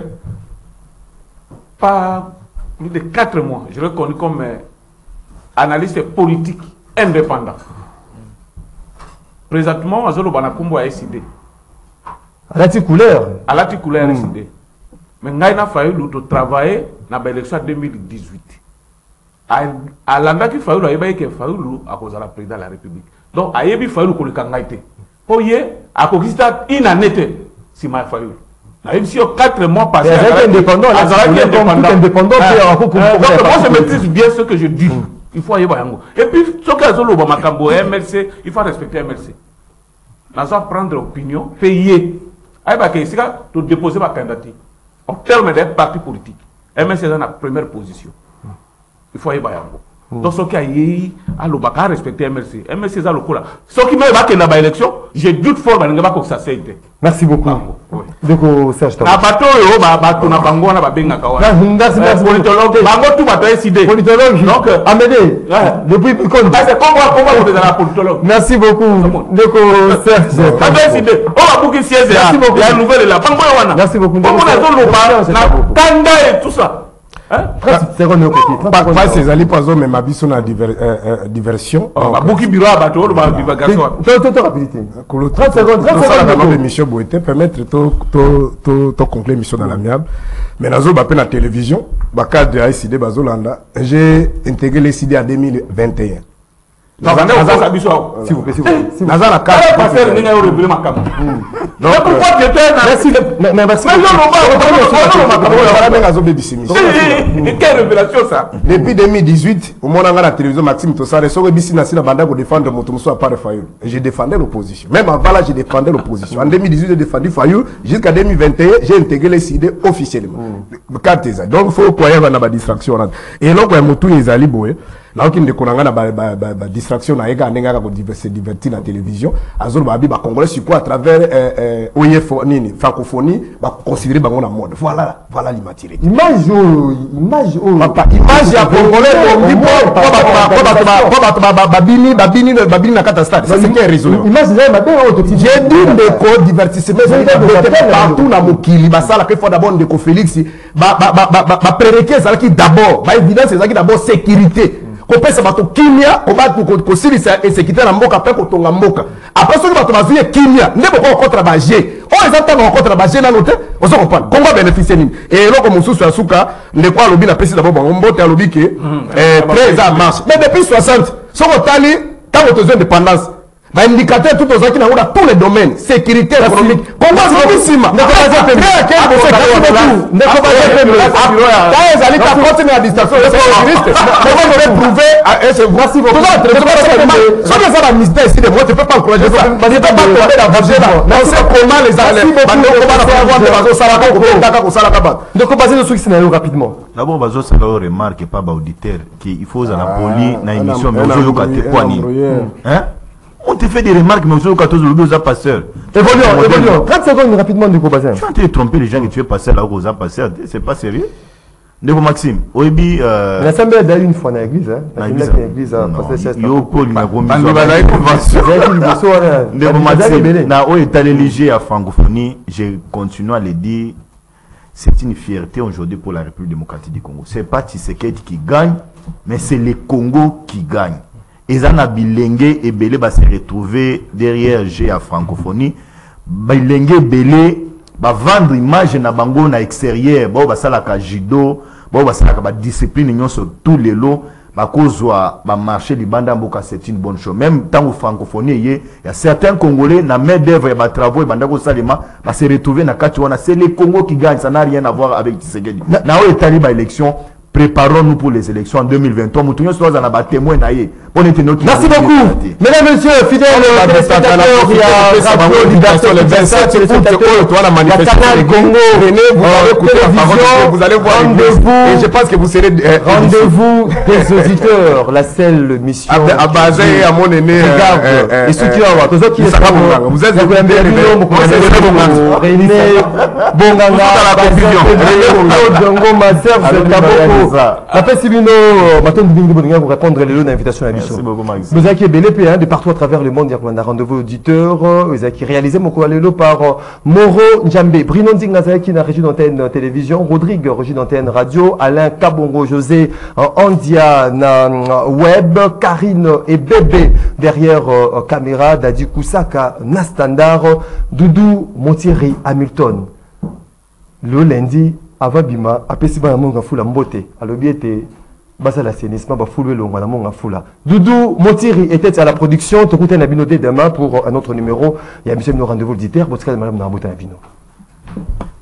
pas plus de quatre mois, je le connais comme euh, analyste politique indépendant. Présentement, Azolo Banakumbo a décidé. À la couleur. À la couleur a décidé. Mais il a fallu travailler dans l'élection deux mille dix-huit. À l'endroit qu'il fallait, il a fallu à cause de la présidente de la République. Donc, il a fallu que le Kangaïté. Pour y aller, à cause de une année, si il a fallu. Même si quatre mois passés, il est indépendant. Il est indépendant. Donc, moi, je maîtrise bien ce que je dis. Il faut aller voir. Et puis, ce que je dis, M L C, il faut respecter M L C. Nous allons prendre l'opinion, payer. Il faut déposer ma candidature. En termes d'être parti politique, M L C est dans la première position. Il faut aller voir. Donc, ce qui a eu à respecter M L C. M L C est dans le coup là. Ce qui m'a évoqué dans l'élection, j'ai doute fort que ça s'est été. Merci beaucoup. Donc, Serge Thomas. Na bato yo ba bato na bango na babenga kawa. Merci merci politologue. Bango tout bato décidé. Politologue. Donc Amédée. Depuis quand c'est comment comment vous êtes la politologue. Merci beaucoup. Donc Serge. Pas décidé. On va bouquer siège là. La nouvelle là. Bango wana. Merci beaucoup. Comment on a zolo ba na kanda et tout ça. C'est quoi nos copies? Pas ces alliés pas mais ma vie sont la diversion. Ba bouki bureau à bato ba divagation. Toto toto rapidité. trente secondes, trente secondes. L'émission Boité permettre to to to to conclure l'émission dans l'amiable. Mais nazo ba pe na télévision, ba cadre de I C D bazolanda, j'ai intégré les C D en deux mille vingt et un. S'il vous plaît, s'il vous plaît. Naza la carte. Pasteur ninga yo rebelle makam. Donc pourquoi tu étais là? Merci, mais merci. Mais non, non, non, quelle révélation ça? Depuis deux mille dix-huit, au moment où la télévision Maxime Tossare, so rebisi na sina banda pour défendre Motomuso à part Fayou. J'ai défendu l'opposition. Même avant là, j'ai défendu l'opposition. En deux mille dix-huit, j'ai défendu Fayou. Jusqu'à deux mille vingt et un, j'ai intégré les C D officiellement. Carte ça. Donc faut croire dans la distraction. Et là, quand Motou est allé boé, là qui ne connaît pas la distraction, na ega nenga ko se divertir la télévision. Azol babi ba congolais sur quoi à travers euh O I F nini francophonie, ba considérer bango na mode. Voilà, voilà l'immaturité. Image image papa image ya congolais on dit pas babini babini babini na catastrophe. Ça c'est qui est résolu. Image là ma bien auto. J'ai dit de co divertissement partout na mokili basala que faut d'abord de ko Félix ba ba ba ba prérequis ça qui d'abord ba évidence c'est ça qui d'abord sécurité. Ko pesa bato kimia ko ba ko ko silisa insécurité na mboka pe ko tonga mboka après ce bato bazuye kimia ndebo ko contre bager on les entend contre bager na note on se comprend Congo bénéficier nini et loko mususu ya suka ndeko alobi na pesi d'abord bango mbote alobi ke euh très à marche mais depuis soixante soko tali tant aux indépendance ba indicateur tout aux qui na tous les domaines sécurité économique Congo c'est sima ndeko baza pe ndeko baza pe ta ezali ta continuer à distraction comment je vais prouver et c'est voici vos ça c'est ça la mystère ici de moi tu peux pas encourager ça parce que pas tomber dans budget là non c'est comment les allez bandeko bana faire avoir des bazo salaka ko ndaka ko salaka ba ndeko baser sur scénario rapidement d'abord bazo salaka remarque pas ba auditeur qui il faut la poli na émission mais ozo yoka te kwani hein. On te fait des remarques, mais aussi au quatorze jours, aux passeurs. Évoluons, évoluons. trente secondes rapidement, Ndeko Bazin. Tu es en train de tromper les gens que tu es passé là aux passeurs. C'est pas sérieux. Ndeko Maxime, Oebi. L'Assemblée a une fois dans l'église. Dans l'église. Yo, Paul, il a promis. Ndeko Maxime, na o est allé léger à francophonie. Je continue à le dire. C'est une fierté aujourd'hui pour la République démocratique du Congo. C'est pas Tshisekedi qui gagne, mais c'est le Congo qui gagne. Et ça n'a bilenge et belé va se retrouver derrière G à francophonie. Bilenge belé va vendre image na bango na extérieur. Ba ba sala ka judo, ba ba sala ka ba discipline nyon sur tous les lots. Ba kozwa ba marché du banda mboka c'est une bonne chose. Même tant au francophonie il y a certains Congolais na main d'œuvre et ba travaux et banda ko salima va se retrouver na kati wana c'est le Congo qui gagne, ça n'a rien à voir avec Tshisekedi. Na o etali ba élection préparons-nous pour les élections en deux mille vingt-trois. Moutounio soit dans la témoin naïe. Merci beaucoup. Mesdames, Messieurs, fidèles téléspectateurs, il y a Radio Liberté le vingt-sept téléspectateurs, la Canal Congo, venez, vous allez écouter la parole, vous allez voir rendez-vous, et je pense que vous serez euh, rendez-vous des auditeurs, la seule mission. À Bazé, à mon aîné, et ceux qui ont tous autres qui sont vous êtes René Bonganga, la confusion. La Pessimino, maintenant nous allons répondre à l'invitation à la mission. Nous avons belé de partout à travers le monde. Il y a un rendez-vous auditeur. Nous avons réalisé mon coalelo par Moro Njambe, Bruno Ndinga qui est régie d'antenne télévision, Rodrigue régie d'antenne radio, Alain Kabongo, José Andia na web, Karine et Bébé derrière caméra, Dadi Kusaka na standard, Doudou Montiri Hamilton. Le lundi, avant Bima, après si on a fait la mbote, alors bien était basa l'assainissement, ba foulé longue la monga foula. Doudou Motiri était à la production. Tout le monde demain pour un autre numéro. Il y a monsieur nous rendez-vous auditeur. Votre madame Nambota Nabino.